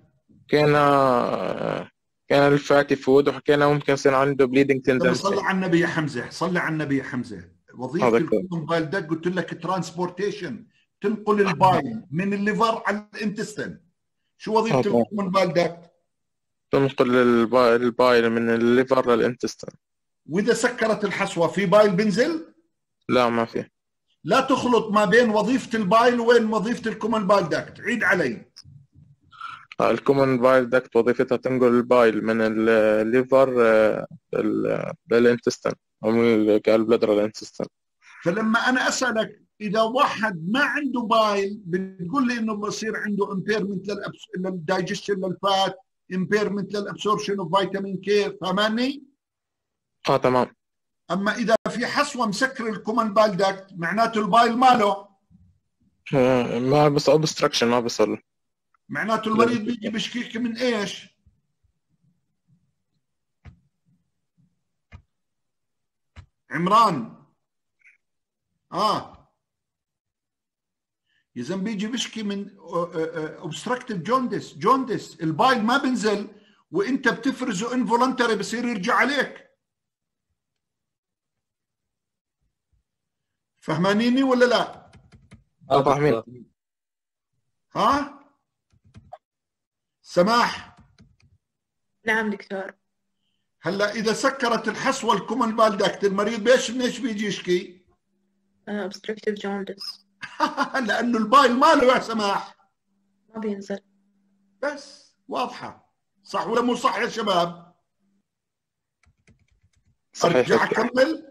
كان الفاتي فود، وحكينا ممكن يصير عنده بليدنج تندنسي. صلي على النبي يا حمزة، صلي على النبي يا حمزة. وظيفة الكومن بايل داكت قلت لك ترانسبورتيشن، تنقل البايل من الليفر على الانتستين. شو وظيفة الكومن بايل داكت؟ تنقل البايل من الليفر للانتستين. وإذا سكرت الحصوة في بايل بنزل؟ لا ما في. لا تخلط ما بين وظيفة البايل وين وظيفة الكومن بايل داكت. عيد علي. الكومن بايل داكت وظيفتها تنقل البايل من الليفر للانتستين، او من البلادر للانتستين. فلما انا اسالك اذا واحد ما عنده بايل بتقول لي انه بصير عنده امبيرمنت للدايجستشن للفات، امبيرمنت للابسوربشن اوف فيتامين كي، فهماني؟ تمام. اما اذا في حصوه مسكر الكومن بايل داكت معناته البايل ماله ما بس اوبستراكشن ما بصل. معناته المريض بيجي بشكيك من ايش؟ عمران. إذا بيجي بيشكي من اوبستراكتيف جوندس، البايل ما بنزل وانت بتفرزه انفولنتري بصير يرجع عليك. فهمانيني ولا لا؟ فاهمين. ها؟ سماح. نعم دكتور. هلا اذا سكرت الحصوه الكومن بايل داكت المريض من ايش بيجي يشكي؟ obstructive jaundice. لانه البايل ماله يا سماح ما بينزل. بس واضحه. صح ولا مو صح يا شباب؟ صحيح. ارجع اكمل.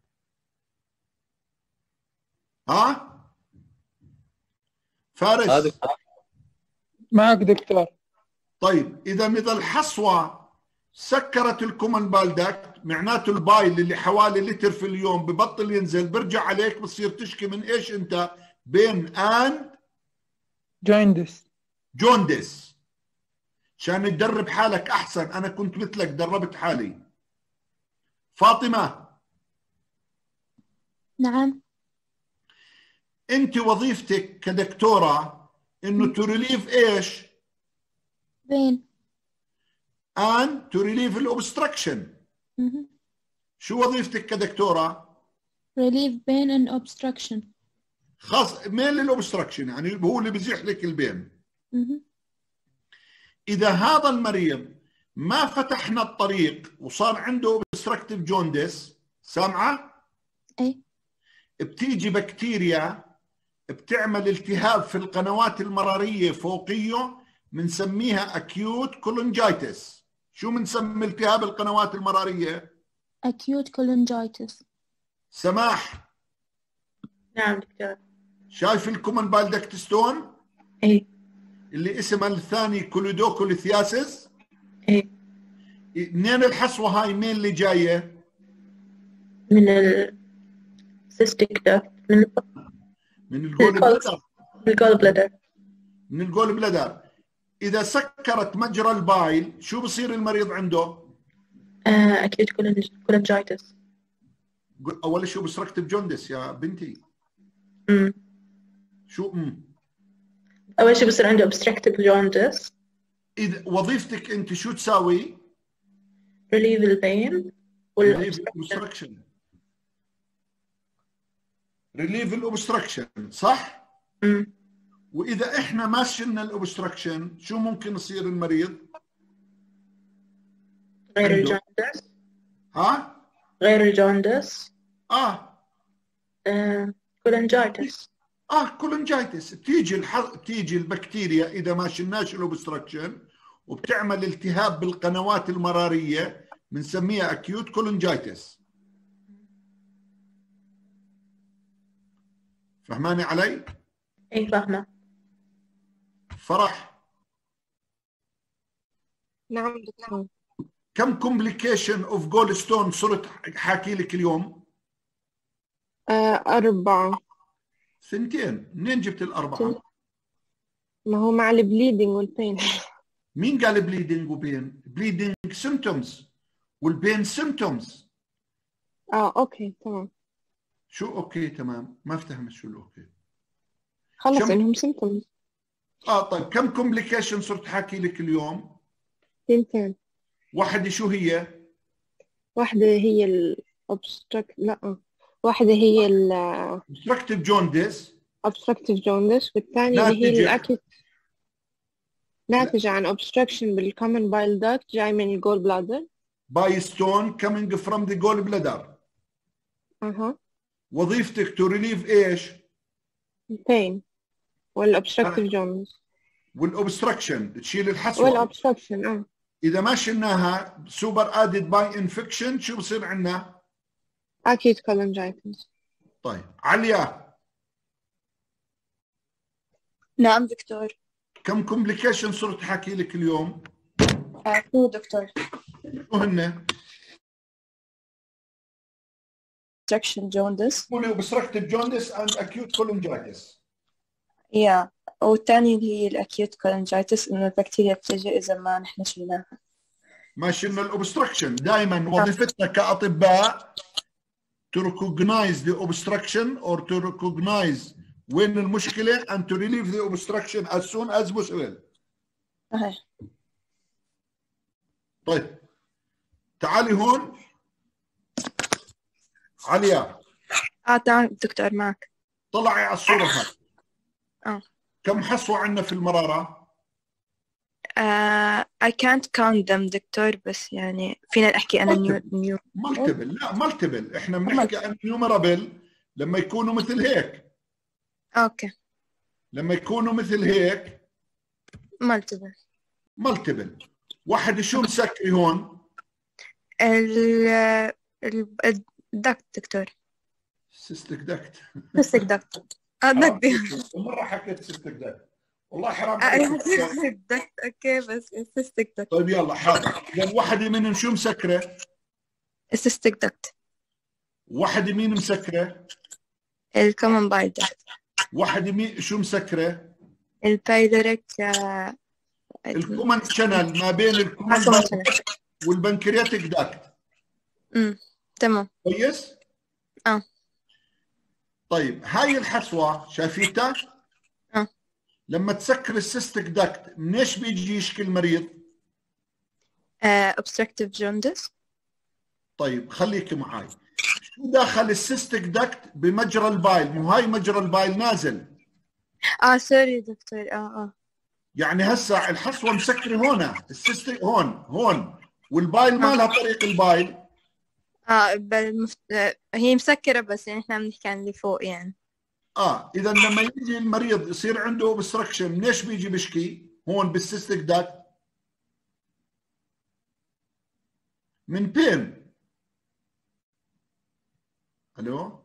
فارس. معك دكتور. طيب اذا الحصوه سكرت الكومن بايل داكت معناته البايل اللي حوالي لتر في اليوم ببطل ينزل، برجع عليك بتصير تشكي من ايش انت؟ بين اند جوندس. عشان تدرب حالك احسن، انا كنت مثلك دربت حالي. فاطمه. نعم. انت وظيفتك كدكتوره انه تريليف ايش؟ بين and to relieve الأوبستراكشن. شو وظيفتك كدكتورة؟ relieve pain and obstruction. خاص مين للأوبستراكشن، يعني هو اللي بزيح لك البين. إذا هذا المريض ما فتحنا الطريق وصار عنده اوبستراكتيف جوندس، سامعة؟ أي. بتيجي بكتيريا بتعمل التهاب في القنوات المرارية فوقيه، بنسميها acute cholangitis. شو بنسمي التهاب القنوات المرارية؟ acute cholangitis. سماح، نعم دكتور. شايف الكومن بايل دكت ستون؟ ايه. اللي اسمها الثاني كوليدوكوليثياسيس. ايه. منين الحصوة هاي؟ مين اللي جاية؟ من السيستيك داكت، من الجول بلادر. الجول بلادر. من الجول بلادر. إذا سكرت مجرى البايل شو بصير المريض عنده؟ acute cholangitis. أول شيء obstructive جوندس يا بنتي. شو أول شيء بصير عنده obstructive jaundice. إذا وظيفتك أنت شو تساوي؟ relieve the pain والobstruction. relieve الobstruction صح؟ وإذا إحنا ما شلنا الobstruction شو ممكن يصير المريض؟ غير الجوندس. ها؟ غير الجوندس. كولنجايتس. كولنجايتس. تيجي البكتيريا إذا ما شلناش الأوبستراكشن وبتعمل التهاب بالقنوات المرارية بنسميها أكيوت كولنجايتس. فهماني علي؟ اي فاهمة. فرح. نعم دكتور. كم كومبليكيشن اوف جول ستون صرت حاكي لك اليوم؟ 4. 2. منين جبت ال4؟ ما هو مع البليدنج والبين. مين قال بليدنج وبين؟ بليدنج سيمتومز والبين سيمتومز. اوكي تمام. شو اوكي تمام؟ ما افتهم شو الاوكي. خلص انهم سيمتومز. طيب كم كومبليكيشن صرت حاكي لك اليوم؟ 2. واحدة شو هي؟ واحدة هي واحدة هي obstructive jaundice. obstructive jaundice، والثانية اللي هي الأكيد ناتجة عن obstruction بالcommon bile duct جاي من الجول بلادر. by stone coming from the gall bladder. وظيفتك to relieve ايش؟ pain والobstructive jaundice. والobstruction تشيل الحصوة. والobstruction إذا ما شلناها super added by infection شو بصير عندنا؟ acute cholangitis. طيب عليا. نعم دكتور. كم كومبليكيشن صرت حاكي لك اليوم؟ 2 دكتور. شو هن؟ obstruction jaundice. obstructive jaundice and acute cholangitis. والثانية اللي هي الأكيوت كولنجايتس، إنه البكتيريا بتجي إذا ما نحن شلناها. ما شلنا الأوبستراكشن. دائما وظيفتنا كأطباء to recognize the obstruction or to recognize وين المشكلة and to relieve the obstruction as soon as possible. صحيح. طيب تعالي هون عليا. تمام دكتور معك. طلعي على الصورة هاي. كم حصوة عندنا في المرارة؟ I can't count them دكتور، بس يعني فينا نحكي أنا نيو مالتيبل. لا مالتيبل، احنا بنحكي عن نيومرابل لما يكونوا مثل هيك. اوكي. لما يكونوا مثل هيك مالتيبل. واحد شو مسكري هون؟ الدكت دكتور. سيستك دكت. سيستك دكت. مرة حكيت سيستك دكت. والله حرام عليك. دكت اوكي بس سيستك دكت. طيب يلا حاضر. إذا واحدة منهم شو مسكرة؟ سيستك دكت. واحدة مين مسكرة؟ الكومن بايل دكت. واحدة مين شو مسكرة؟ البايلوريك. الكومن شانل ما بين الكومن والبنكرياتيك داكت. تمام. كويس؟ طيب هاي الحصوة شايفيتها؟ لما تسكر السيستك داكت من ايش بيجي يشكي المريض؟ obstructive jaundice. طيب خليك معاي. شو داخل السيستك داكت بمجرى البايل؟ مو هاي مجرى البايل نازل. سوري دكتور. يعني هسا الحصوة مسكرة هون، السيستك هون والبايل ما لها طريق البايل. هي مسكرة بس يعني احنا بنحكي عن اللي فوق يعني. إذا لما يجي المريض يصير عنده اوبستراكشن من ايش بيجي بشكي؟ هون بالسيستك داكت. من بين. الو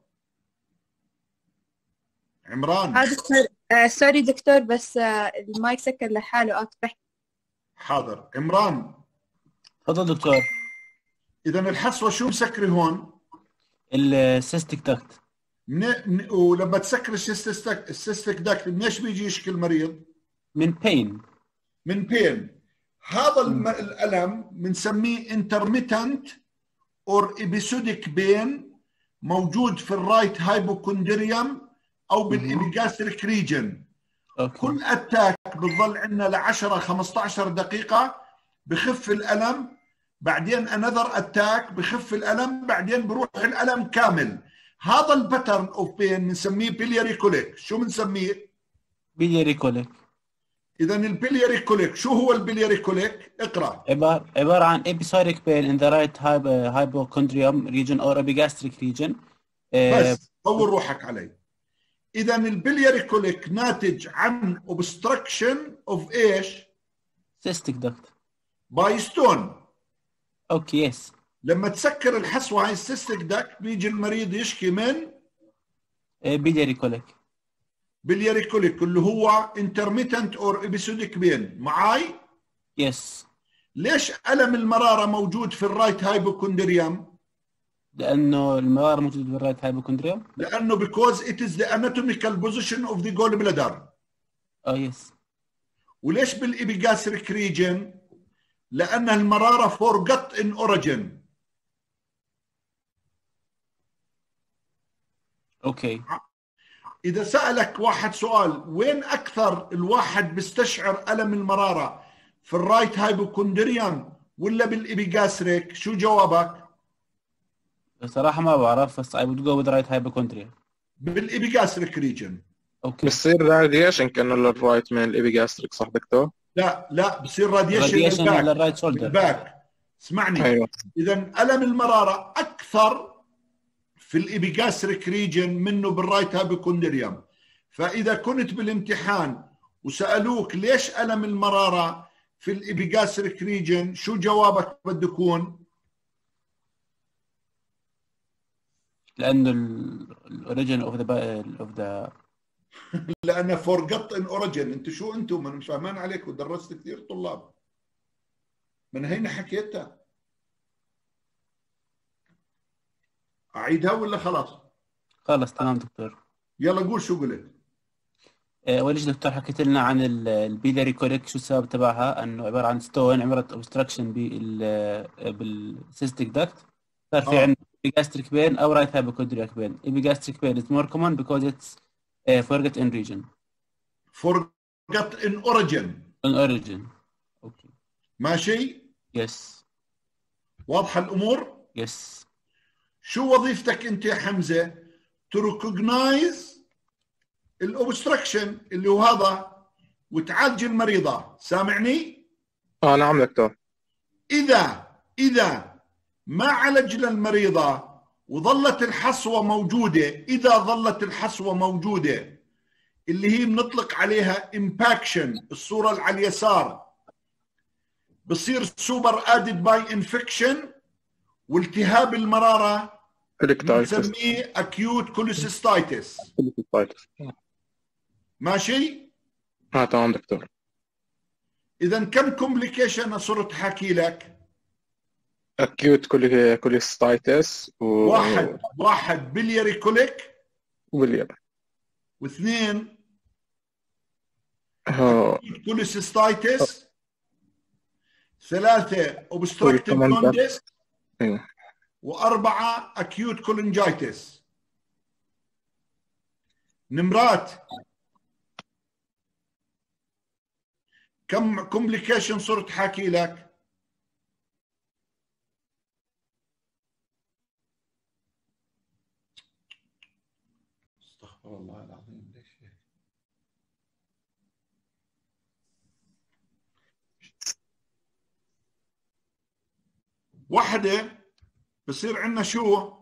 عمران. دكتور سوري دكتور بس المايك سكر لحاله بحكي. حاضر عمران. تفضل دكتور. اذا الحصوه شو مسكري هون؟ السيستيك داكت. ولما تسكر السيستيك داكت من ايش بيجي يشكي المريض؟ من بين. من بين. هذا الالم بنسميه intermittent or episodic pain، موجود في الرايت هايبوكوندريوم او بالابيجاستريك ريجن. كل اتاك بتظل عندنا ل 10 15 دقيقه بخف الالم، بعدين انذر اتاك بخف الالم، بعدين بروح الالم كامل. هذا الباترن اوف بين بنسميه بيلياري كوليك. شو بنسميه؟ بيلياري كوليك. اذا البيلياري كوليك، شو هو البيلياري كوليك؟ اقرا. عباره عن episodic pain in the right hypochondrium region or epigastric region. بس طور روحك علي. اذا البيلياري كوليك ناتج عن obstruction of ايش؟ cystic duct. باي ستون. اوكي يس. لما تسكر الحصوه هاي السيستيك داكت بيجي المريض يشكي من بيلياري كوليك. بيلياري كوليك اللي هو intermittent or episodic pain. معاي؟ يس. ليش ألم المرارة موجود في الرايت هايبوكوندريوم؟ لأنه المرارة موجود في الرايت هايبوكوندريوم. لأنه because it is the anatomical position of the gallbladder. يس. وليش بالإبيجاستريك ريجن؟ لأن المرارة forgot in origin. اوكي. إذا سألك واحد سؤال، وين أكثر الواحد بيستشعر ألم المرارة؟ في الرايت هايبوكوندريوم ولا بالإبيجاستريك؟ شو جوابك؟ بصراحة ما بعرف، بس I would go with right hypochondria. بالإبيجاستريك ريجن. اوكي. بصير راديشن كأنه للرايت من الإبيجاستريك، صح دكتور؟ لا بصير راديشن للرايت شولدر. الباك. اسمعني. أيوة. إذا ألم المرارة أكثر في الإبيجاستريك ريجن منه بالرايت هايبوكوندريوم. فإذا كنت بالامتحان وسألوك ليش ألم المرارة في الإبيجاستريك ريجن، شو جوابك بده يكون؟ لأنه الأوريجن اوف ذا لأنه forgot in origin. انتوا شو انتم؟ انا مش فاهمان عليكم، درست كثير طلاب. من هينا حكيتها. أعيدها ولا خلاص؟ خلص تمام دكتور. يلا قول شو قلت. أول شيء دكتور حكيت لنا عن البيلاري كوليك، شو السبب تبعها؟ انه عباره عن ستون عملت اوبستراكشن بالسيستيك داكت، صار في عندنا epigastric pain او right hypochondriac pain. epigastric pain is more common because it's forgot in region. forgot in origin. in origin. اوكي. ماشي؟ يس. واضحه الامور؟ يس. شو وظيفتك انت يا حمزه؟ to recognize الاوبستراكشن اللي هو هذا وتعالج المريضه. سامعني؟ نعم دكتور. اذا ما عالجنا المريضه وظلت الحصوه موجوده، اذا ظلت الحصوه موجوده اللي هي بنطلق عليها امباكشن، الصوره اللي على اليسار، بصير سوبر ادد باي انفكشن، والتهاب المراره بنسميه اكيوت كوليسيستايتس. ماشي؟ تمام دكتور. اذا كم كومبليكيشن صرت حاكي لك؟ اكيوت كوليستايتس واحد بلياري كوليك وبلياري، واثنين كوليسيستايتس، ثلاثة اوبستراكتيف جوندس، وأربعة أكيوت كولنجايتس. نمرات كم كومبليكيشن صرت حاكي لك؟ استغفر الله العظيم. ليش هيك؟ واحدة بصير عندنا شو؟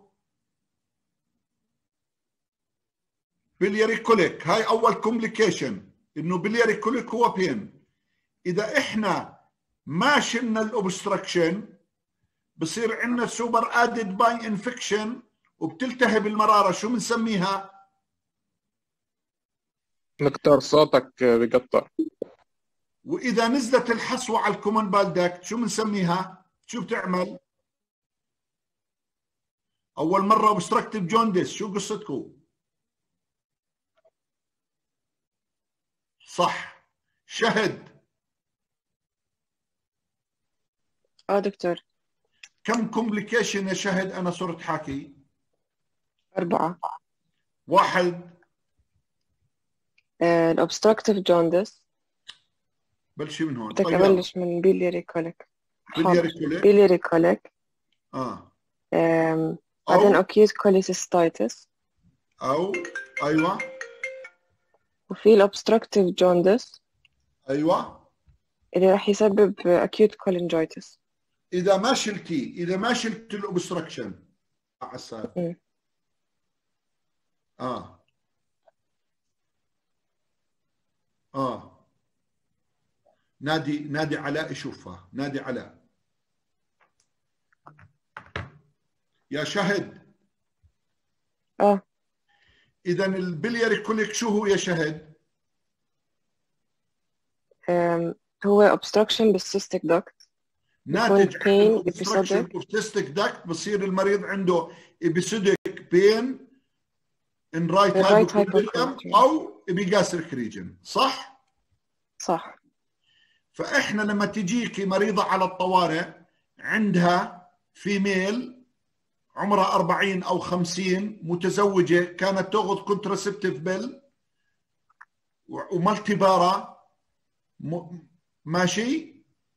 بلياري كوليك. هاي أول كومبليكيشن، إنه بلياري كوليك هو بين. إذا إحنا ما شلنا الأوبستراكشن بصير عندنا سوبر ادد باي انفكشن وبتلتهب المراره، شو بنسميها؟ دكتور صوتك بقطع. واذا نزلت الحصوه على الكومن بايل داكت شو بنسميها؟ شو بتعمل؟ اول مره اوبستراكتيف جوندس، شو قصتكم؟ صح. شهد. دكتور. كم كومبليكيشن يا شهد؟ انا صرت حاكي 4. 1. الأوبستراكتيف جوندس. بلشي من هون. بدك طيب أبلش من بيلياري كوليك. بلياري كوليك. بيلياري كوليك. بعدين أو acute cholecystitis. أو أيوة. وفي الأوبستراكتيف جوندس أيوة. اللي راح يسبب acute cholangitis. إذا ما شلت الأوبستراكشن على السالفة. نادي علاء يشوفها. نادي علاء. يا شهد. إذا البلياري كوليك شو هو يا شهد؟ هو obstruction بالcystic duct. ناتج عن pain الاوبستراكشن بالcystic duct بصير المريض عنده episodic pain in right hypochondrium أو epigastric region. صح؟ صح. فإحنا لما تجيكي مريضة على الطوارئ عندها فيميل عمرها 40 أو 50 متزوجة كانت تأخذ كونتراسبتيف بيل ومالتي بارا ماشي؟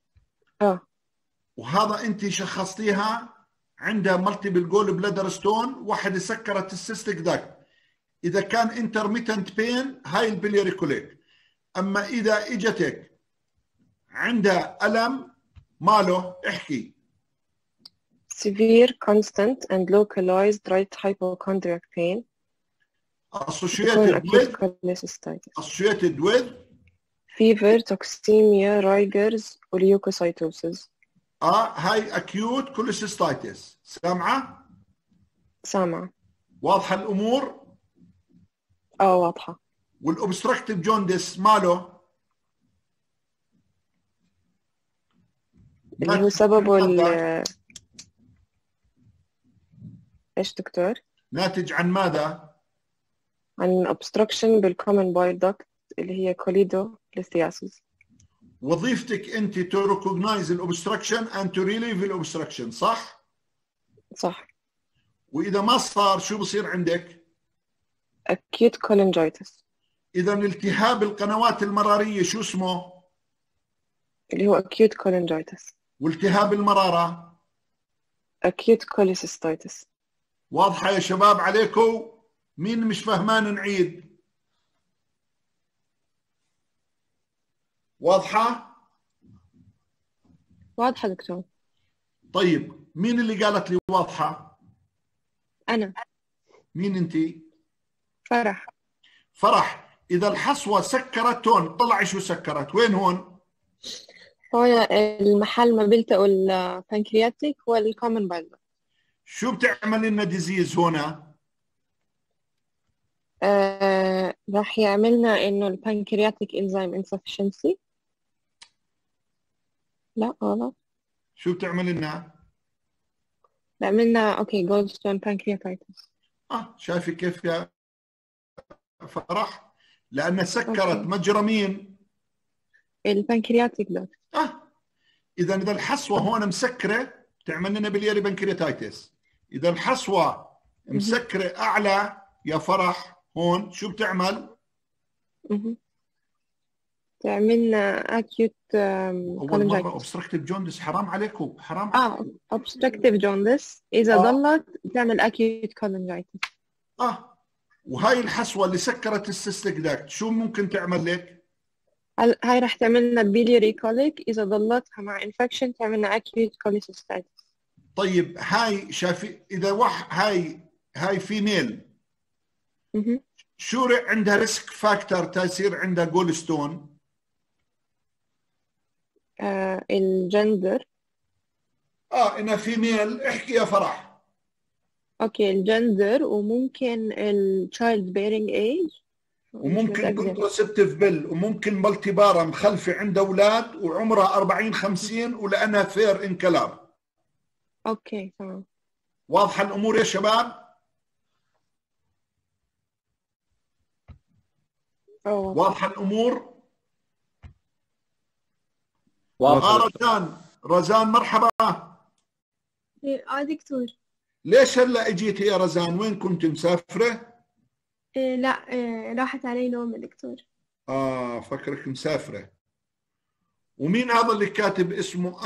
وهذا أنت شخصتيها عندها مالتيبل جول بلادر ستون، واحدة سكرت السيستيك داكت. إذا كان انترميتنت بين هاي البلياري كوليك. أما إذا إجتك عندها ألم ماله احكي. severe constant and localized right hypochondriac pain associated with fever, toxemia, rigors وليوكوسايتوسيس. هاي acute cholecystitis. سامعة؟ سامعة. واضحة الأمور؟ واضحة. والأوبستراكتيف جوندس ماله؟ اللي هو سببه ايش دكتور؟ ناتج عن ماذا؟ عن obstruction بالcommon bile duct اللي هي cholelithiasis. وظيفتك انت to recognize الobstruction and to relieve الobstruction. صح؟ صح. واذا ما صار شو بصير عندك؟ acute cholangitis. اذا التهاب القنوات المرارية شو اسمه؟ اللي هو acute cholangitis. والتهاب المرارة؟ acute cholecystitis. واضحة يا شباب عليكم؟ مين مش فهمان نعيد؟ واضحة؟ واضحة دكتور. طيب مين اللي قالت لي واضحة؟ أنا. مين أنتي؟ فرح. فرح. إذا الحصوة سكرت هون طلعي شو سكرت؟ وين هون؟ هون المحل ما بيلتقوا البنكرياتيك والكومن بايل. شو بتعمل لنا ديزيز هنا؟ راح يعملنا إنه البنكرياتيك إنزيم insufficiency. لا غلط. شو بتعمل لنا؟ عملنا اوكي جولدستون بانكرياتايتس. شايفه كيف يا فرح؟ لأنها سكرت مجرى مين؟ البنكرياتيك ده. إذا الحصوة هون مسكرة بتعمل لنا بلياري بنكرياتايتس. إذا الحصوة مسكرة أعلى يا فرح هون شو بتعمل؟ تعملنا اكيوت أول مرة اوبستراكتيف جوندس. حرام عليكم حرام. اوبستراكتيف جوندس إذا ضلت بتعمل اكيوت كولنجايتس. وهاي الحصوة اللي سكرت السيستيك داكت شو ممكن تعمل لك؟ هاي راح تعملنا بيلياري كوليك. إذا ضلتها مع انفكشن تعملنا اكيوت كوليسيستايتس. طيب هاي شايفي إذا هاي فيميل شو عندها ريسك فاكتور تصير عندها جول ستون؟ الجندر. انها فيميل. احكي يا فرح. اوكي، الجندر وممكن التشايلد بيرنج ايج، مش وممكن متأكدة. كونتراسبتيف بيل، وممكن مالتي بارا مخلفة عندها اولاد وعمرها 40 50 ولانها فير ان كلام. اوكي تمام. واضحة الامور يا شباب؟ واضحة الامور؟ واضحة. رزان، رزان مرحبا. دكتور. ليش هلا اجيتي يا رزان؟ وين كنت مسافرة؟ لا، راحت علي نوم يا دكتور. فكرك مسافرة. ومين هذا اللي كاتب اسمه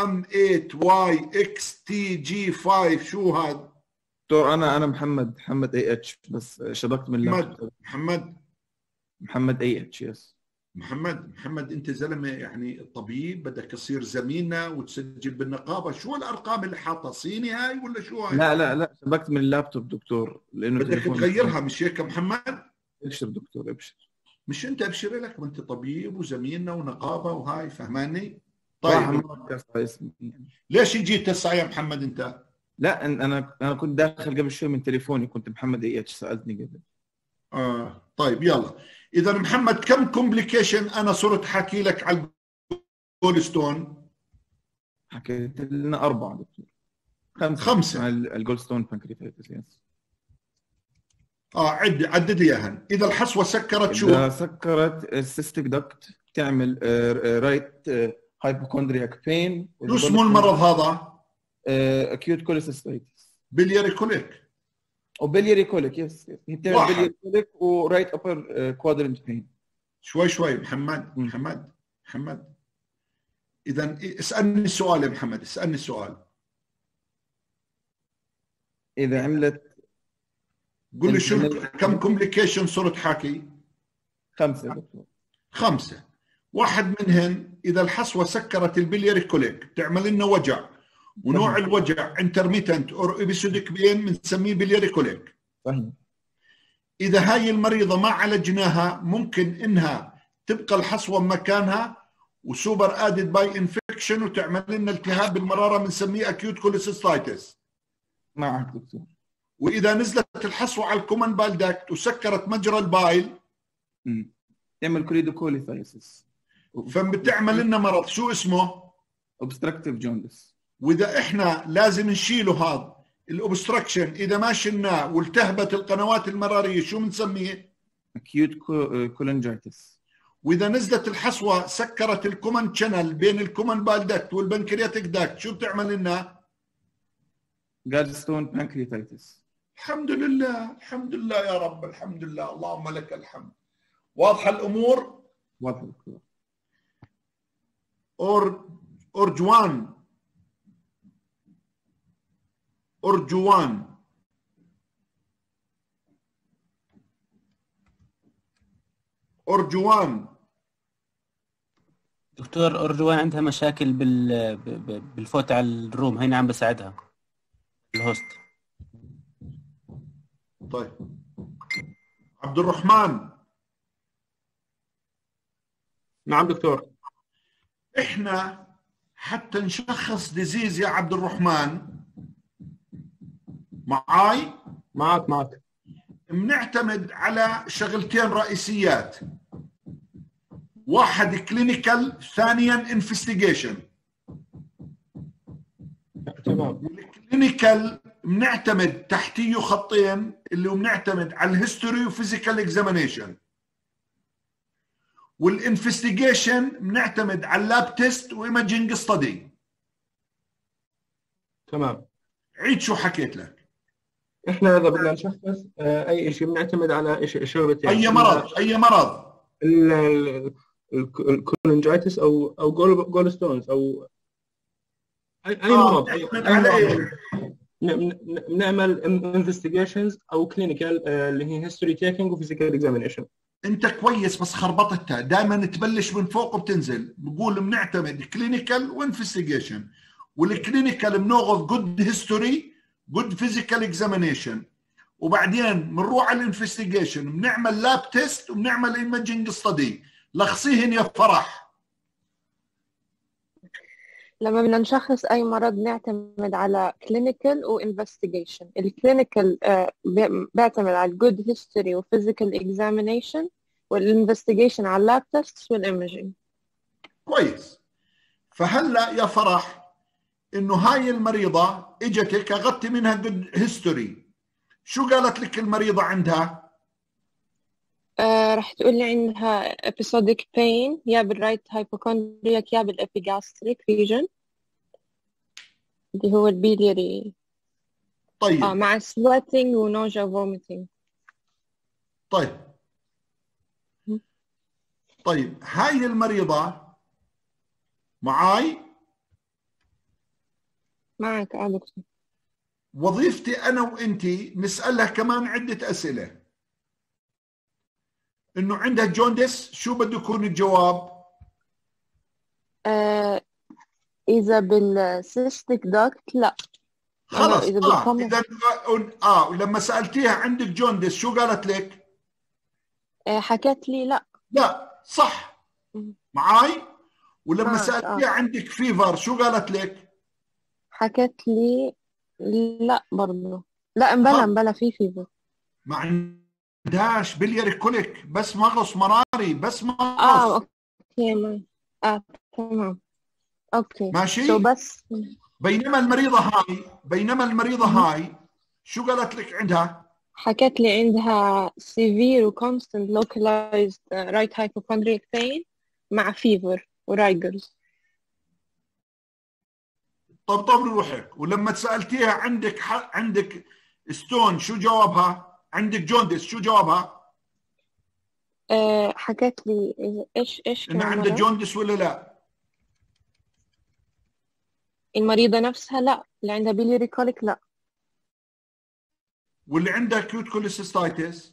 M8YXTG5؟ شو هذا؟ دكتور انا محمد اي اتش، بس شبكت من اللابتوب. محمد اي اتش. يس محمد انت زلمه يعني طبيب، بدك تصير زميلنا وتسجل بالنقابه. شو الارقام اللي حاطه؟ صيني هاي ولا شو هاي؟ لا شبكت من اللابتوب دكتور، لانه بدك تغيرها مش هيك محمد؟ ابشر دكتور ابشر. مش انت ابشر لك، ما انت طبيب وزميلنا ونقابه وهاي، فهماني؟ طيب ليش جيت هسه يا محمد انت؟ لا انا كنت داخل قبل شوي من تليفوني، كنت محمد اي اتش، سالتني قبل. طيب يلا. اذا محمد كم كومبليكيشن انا صرت حكي لك على الجولستون؟ حكيت لنا 4 دكتور. 5 على الجولستون بانكرياتايتس. يس. عدد لي اياها. اذا الحصوه سكرت شو؟ اذا سكرت السيستيك دكت تعمل رايت هايبوكوندرياك بين. شو اسمه المرض هذا؟ اكيوت كوليسيستايتس. بلياري كوليك. او بلياري كوليك. يس هي بتعمل بلياري كوليك ورايت ابر كوادرنت بين. شوي محمد. اذا اسالني السؤال يا محمد، اسالني السؤال. اذا عملت قول لي شو كم كومبليكيشن صرت حاكي؟ 5 دكتور. 5. واحد منهن اذا الحصوه سكرت البلياري كوليك بتعمل لنا وجع، ونوع الوجع انترميتنت اور ابيسوديك بين بنسميه بلياري كوليك. صحيح. اذا هاي المريضه ما عالجناها ممكن انها تبقى الحصوه بمكانها وسوبر ادد باي انفكشن وتعمل لنا التهاب بالمراره بنسميه اكيوت كوليسيستايتس. معك دكتور. واذا نزلت الحصوه على الكومن بايل داكت وسكرت مجرى البايل تعمل كوليدوكوليثايسيس، فبتعمل لنا مرض شو اسمه؟ اوبستراكتيف جوندس. واذا احنا لازم نشيله هذا الاوبستراكشن، اذا ما شلناه والتهبت القنوات المراريه شو بنسميه؟ اكيوت كولنجايتس. واذا نزلت الحصوه سكرت الكومن شانل بين الكومن بايل داكت والبنكرياتيك داكت شو بتعمل لنا؟ جالستون بانكرياتايتس. الحمد لله الحمد لله يا رب، الحمد لله، اللهم لك الحمد. واضحه الامور؟ واضحه دكتور. أرجوان دكتور أرجوان عندها مشاكل بالفوت على الروم، هينا عم بساعدها الهوست. طيب عبد الرحمن. نعم دكتور. احنا حتى نشخص ديزيز يا عبد الرحمن، معاي؟ معك. بنعتمد على شغلتين رئيسيات، واحد كلينيكال، ثانيا انفستيجيشن. تمام. الكلينيكال بنعتمد تحتيه خطين، اللي بنعتمد على الهيستوري وفيزيكال اكزامينيشن. والانفستيجيشن بنعتمد على اللاب تيست وايمجنج ستدي. تمام. عيد شو حكيت لك. احنا اذا بدنا نشخص اي شيء بنعتمد على شغلتين. اي مرض الكولنجايتس او جولستونز او اي مرض. بنعمل انفستيجيشنز او كلينيكال اللي هي هيستوري تيكينج وفيزيكال اكزامينيشن. انت كويس بس خربطتها، دائما تبلش من فوق وبتنزل. بقول بنعتمد كلينيكال وانفستيجيشن، والكلينيكال بناخذ جود هيستوري جود فيزيكال اكزامينيشن، وبعدين بنروح على الانفستيجيشن بنعمل لاب تيست وبنعمل ايمجنج ستدي. لخصيهن يا فرح. لما بدنا نشخص أي مرض نعتمد على clinical و investigation. الكلينيكال بيعتمد على good history و physical examination، والinvestigation على lab tests والimaging. كويس. فهلا يا فرح انه هاي المريضة اجتك اخذتي منها good history، شو قالت لك المريضة عندها؟ رح تقول لي عندها episodic pain يا بالرايت hypochondriac يا بالepigastric region اللي هو البيلياري. طيب مع sweating و nausea vomiting. طيب هاي المريضة معاي؟ معك دكتور. وظيفتي أنا وإنتي نسألها كمان عدة أسئلة. إنه عندها جوندس، شو بده يكون الجواب؟ إذا بالسيستيك داكت لا. خلص إذا إذا ولما سألتيها عندك جوندس شو قالت لك؟ حكت لي لا. لا صح معاي؟ ولما معك سألتيها عندك فيفر شو قالت لك؟ حكت لي لا برضه. لا مبلا في فيفر. ما عندهاش بلياري كوليك، بس مغص مراري، بس مغص. اوكي تمام اوكي ماشي. بس بينما المريضة هاي شو قالت لك عندها؟ حكت لي عندها severe و constant localized right hypochondriac pain مع fever ورايجلز. طب روحك. ولما سألتيها عندك ستون شو جوابها؟ عندك جوندس شو جوابها؟ حكت لي ايش إن عندها جوندس ولا لا؟ المريضة نفسها لا، اللي عندها بيلياري كوليك لا. واللي عندها كيوت كوليسيستايتس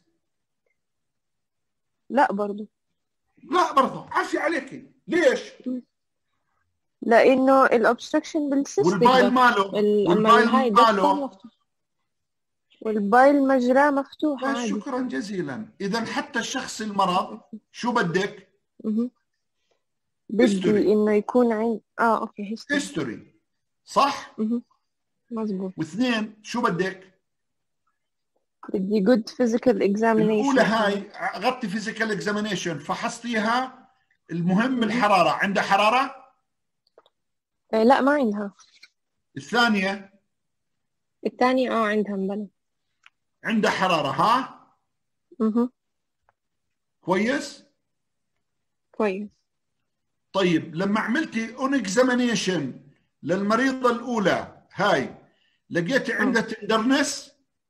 لا برضو. عافية عليكي. ليش؟ لأنه الأوبستراكشن بالسيستيك والبايل ماله والبايل مجراه مفتوح عادي. شكرا جزيلا. إذا حتى الشخص المرض شو بدك؟ بدي إنه يكون عند أوكي هيستوري صح؟ مظبوط. واثنين شو بدك؟ بدي good physical examination. الأولى هاي غطي physical examination فحصتيها. المهم الحرارة، عندها حرارة؟ لا ما عندها. الثانية عندها مبلا. عندها حرارة ها؟ كويس؟ طيب لما عملتي اون اكزامينيشن للمريضة الأولى هاي لقيتي عندها تندرنس؟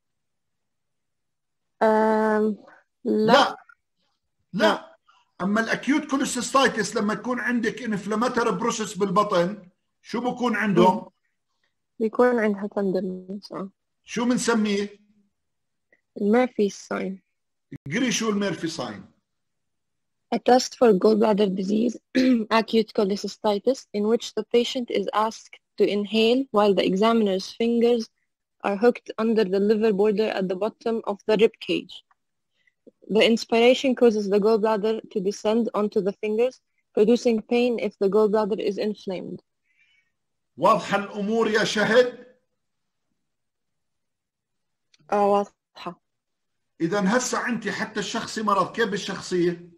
لا. اما الاكيوت كوليسيستايتس لما تكون عندك انفلاماتوري بروسيس بالبطن شو بكون عندهم؟ بيكون عندها تندرنس. شو بنسميه؟ الميرفي ساين. قري شو الميرفي ساين؟ A test for gallbladder disease, acute cholecystitis, in which the patient is asked to inhale while the examiner's fingers are hooked under the liver border at the bottom of the rib cage. The inspiration causes the gallbladder to descend onto the fingers, producing pain if the gallbladder is inflamed. واضحة الأمور يا شهد؟ واضحة. إذا هسه أنت حتى الشخصي مرض، كيف بالشخصية؟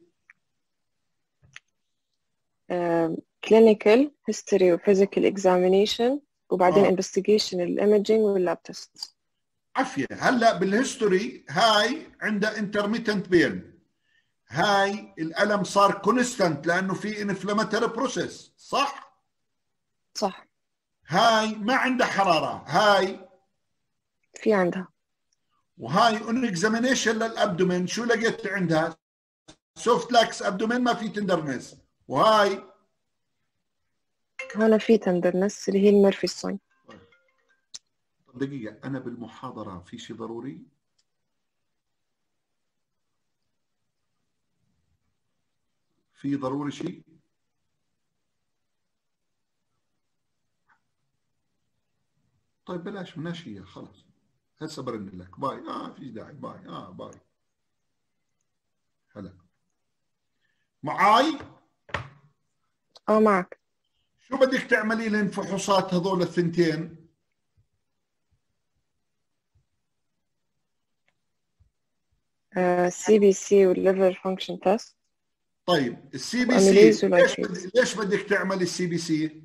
clinical history و physical examination وبعدين investigation الاميجينج واللاب تيست. عافية. هلا بالهيستوري هاي عندها intermittent pain، هاي الألم صار كونستانت لأنه في انفلاماتوري بروسيس صح؟ هاي ما عندها حرارة، هاي في عندها. وهاي اون اكزامينيشن للابدومين شو لقيت عندها؟ سوفت لاكس ابدومين ما في تندرنس. وهاي هون في تندرنس اللي هي الميرفي ساين. دقيقة أنا بالمحاضرة في شيء ضروري؟ في ضروري شيء؟ طيب بلاش مناشية خلاص. هسه برن لك باي. فيش داعي باي. باي. هلا معاي؟ معك. شو بدك تعملي للفحوصات هذول الثنتين؟ CBC والليفر فانكشن تيست طيب السي بي واميليز سي ولايبيز. ليش بدك تعملي السي بي سي؟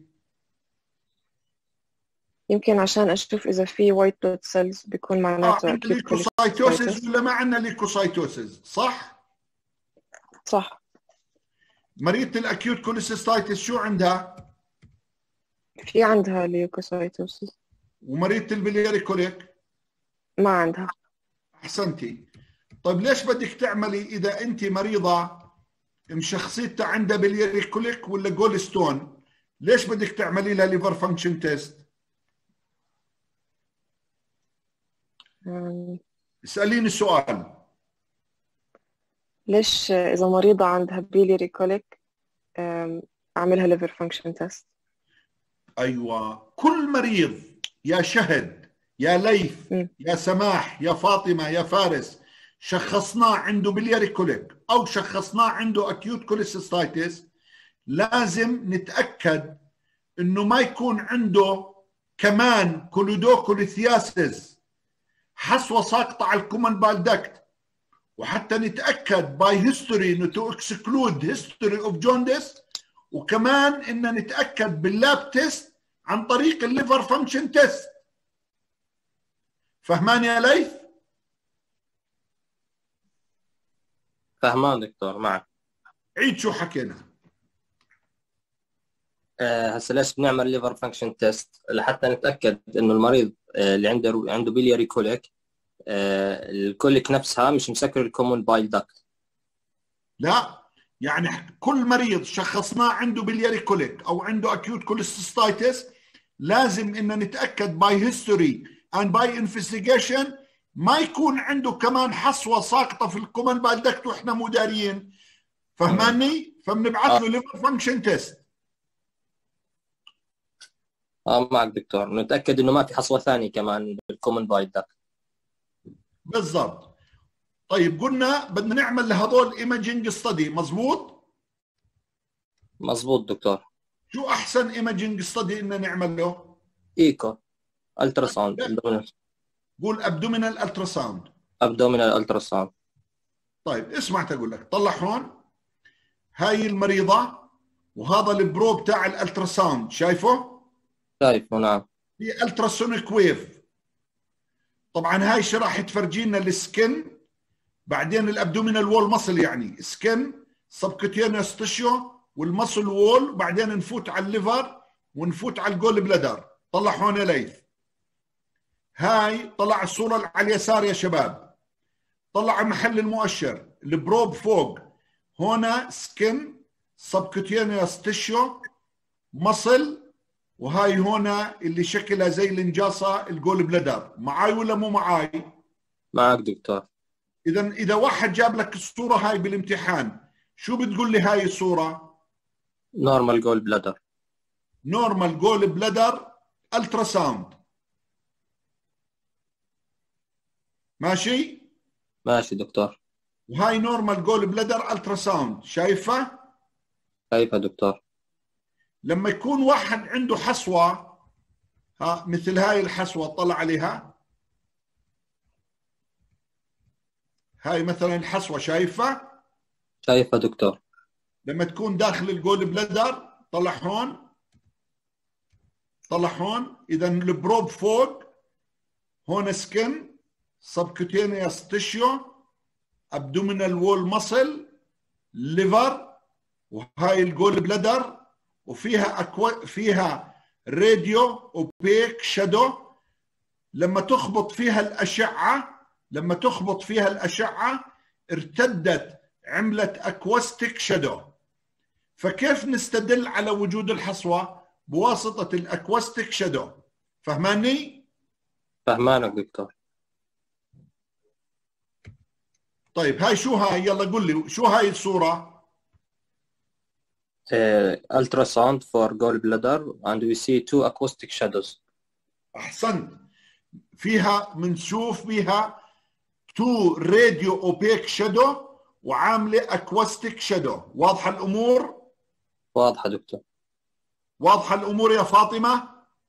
يمكن عشان اشوف اذا في white blood cells بيكون معناته عندنا acute ليكوسايتوسيس cholecystitis. ولا ما عندنا ليكوسايتوسيس؟ صح؟ صح. مريضة الاكيوت كوليسيستايتس شو عندها؟ في عندها leukocytosis. ومريضة البلياري كوليك؟ ما عندها. احسنتي. طيب ليش بدك تعملي اذا انت مريضة مشخصيتها عندها بلياري كوليك ولا جول ستون؟ ليش بدك تعملي لها ليفر فانكشن تيست؟ اسأليني السؤال. ليش إذا مريضة عندها biliary colic أعملها liver function test؟ أيوة، كل مريض يا شهد يا ليث يا سماح يا فاطمة يا فارس شخصناه عنده بلياري كوليك أو شخصناه عنده أكيوت كوليسيستايتس، لازم نتأكد إنه ما يكون عنده كمان كوليدوكوليثياسيس، حصوة ساقطة على الكومن بالدكت، وحتى نتأكد باي هيستوري انه تو اكسكلود هيستوري اوف جوندس، وكمان ان نتأكد باللاب تيست عن طريق الليفر فانكشن تيست. فهمان يا ليث؟ فهمان دكتور معك. عيد شو حكينا. هسه ليش بنعمل ليفر فانكشن تيست؟ لحتى نتاكد انه المريض اللي عنده بيلياري كوليك، الكوليك نفسها مش مسكر الكومون بايل داكت. لا، يعني كل مريض شخصناه عنده بلياري كوليك او عنده اكيوت كوليسيستايتس لازم ان نتاكد باي هيستوري اند باي انفستيجيشن ما يكون عنده كمان حصوه ساقطه في الكومن بايل داكت واحنا مو داريين. فهماني؟ فبنبعث له ليفر فانكشن تيست. معك دكتور، نتاكد انه ما في حصوه ثانيه كمان بالكومن بايل داكت. بالضبط. طيب قلنا بدنا نعمل لهذول ايماجينج ستدي، مزبوط؟ مزبوط دكتور. شو احسن ايماجينج ستدي ان نعمله؟ ايكو الترا ساوند. قول ابدومينال الترا ساوند. ابدومينال الترا ساوند. طيب اسمع تقول لك، طلع هون هاي المريضه وهذا البرو بتاع الالترا ساوند، شايفه؟ شايفه نعم. في التراسونيك ويف. طبعا هاي شو راح تفرجينا السكن، بعدين الابدومينال وول مصل، يعني سكن سبكوتينوس تيشو والمصل وول، بعدين نفوت على الليفر ونفوت على الجول بلادر. طلع هون يا ليث. هاي طلع الصورة اللي على اليسار يا شباب، طلع محل المؤشر البروب فوق، هنا سكن سبكوتينوس تيشو مصل، وهاي هنا اللي شكلها زي الانجاصة الجول بلادر. معاي ولا مو معاي؟ معك دكتور. إذا واحد جاب لك الصورة هاي بالامتحان شو بتقول لي هاي الصورة؟ نورمال جول بلادر. نورمال جول بلادر الترا ساوند. ماشي؟ ماشي دكتور. وهاي نورمال جول بلادر الترا ساوند، شايفة؟ شايفها دكتور. لما يكون واحد عنده حصوة مثل هاي الحصوة، طلع عليها، هاي مثلا الحصوة، شايفة؟ شايفها دكتور. لما تكون داخل الجول بلادر، طلع هون، طلع هون. إذا البروب فوق، هون سكن سبكوتينيوس تيشيو ابدومينال وول ماسل ليفر، وهاي الجول بلادر، وفيها فيها راديو اوبيك شادو. لما تخبط فيها الأشعة ارتدت، عملت اكوستيك شادو. فكيف نستدل على وجود الحصوة؟ بواسطة الاكوستيك شادو. فهماني؟ فهمانك دكتور. طيب هاي شو هاي؟ يلا قل لي شو هاي الصورة؟ ultrasound for gallbladder and we see two acoustic shadows. أحسنت. فيها منشوف بها تو راديو اوبيك شادو وعاملة اكوستيك شادو. واضحة الأمور؟ واضحة دكتور. واضحة الأمور يا فاطمة؟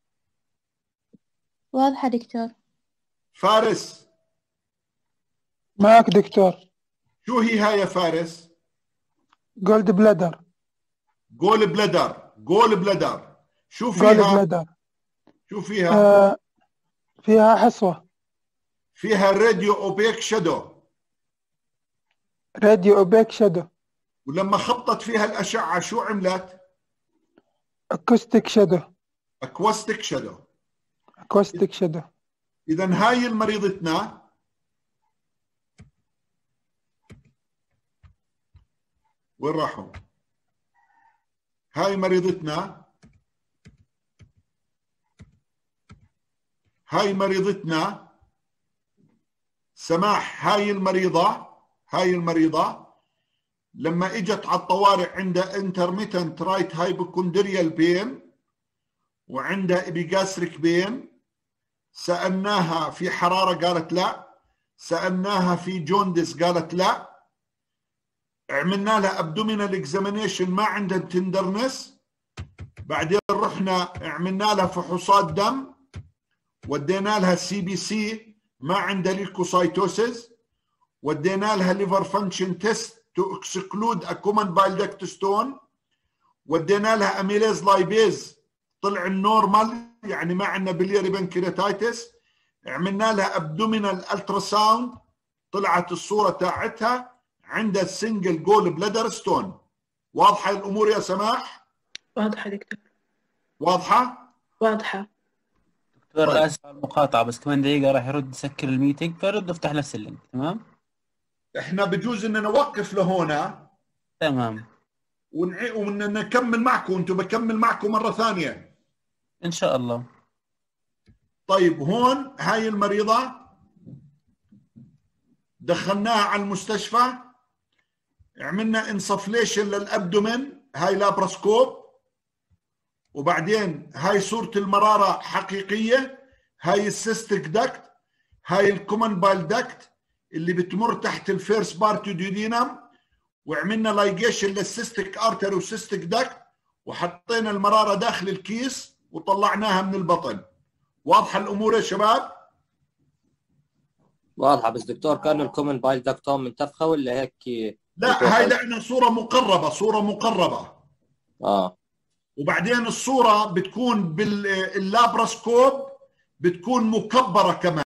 واضحة دكتور. فارس معك دكتور. شو هي هاي يا فارس؟ جولد بلادر. جول بلادر. جول بلادر شو جولد فيها؟ بلادر. شو فيها؟ فيها حصوة. فيها راديو أوبيك شادو. راديو أوبيك شادو. ولما خبطت فيها الأشعة شو عملت؟ أكوستيك شادو. أكوستيك شادو. أكوستيك شادو. إذا هاي المريضتنا وين راحوا؟ هاي مريضتنا، هاي مريضتنا سماح. هاي المريضة لما اجت على الطوارئ عندها intermittent right hypochondrial pain وعندها epigastric pain. سألناها في حرارة قالت لا، سألناها في جوندس قالت لا، عملنا لها abdominal examination ما عندها تندرنس، بعدين رحنا عملنا لها فحوصات دم، ودينا لها CBC ما عندها ليكوسايتوسيس، ودينا لها liver function test to exclude a common bile duct stone، ودينا لها اميليز لايبيز طلع النورمال يعني ما عندنا بلياري بنكرياتايتس، عملنا لها ابدومينال التراساوند طلعت الصوره تاعتها عندها سنجل جول بلادر ستون. واضحه الامور يا سماح؟ واضحة دكتور. واضحه؟ واضحة. دكتور طيب. اسف على المقاطعة بس كمان دقيقة راح يرد يسكر الميتنج فيرد وافتح نفس اللينك. تمام؟ احنا بجوز ان نوقف لهنا. تمام. ونكمل معكم، انتم بكمل معكم مره ثانيه ان شاء الله. طيب هون هاي المريضة دخلناها على المستشفى، عملنا انسفليشن للابدومين، هاي لابراسكوب، وبعدين هاي صورة المرارة حقيقية، هاي السيستيك داكت، هاي الكومن بايل داكت اللي بتمر تحت الفيرست بارت ديودينم، وعملنا لايجيشن للسيستيك ارتر وسيستيك داكت، وحطينا المرارة داخل الكيس وطلعناها من البطن. واضحة الأمور يا شباب؟ واضحة، بس دكتور كانوا الكومن بايل داكتوم منتفخة ولا هيك؟ لا هاي لأنها صورة مقربة، صورة مقربة. وبعدين الصورة بتكون باللابراسكوب بتكون مكبرة كمان.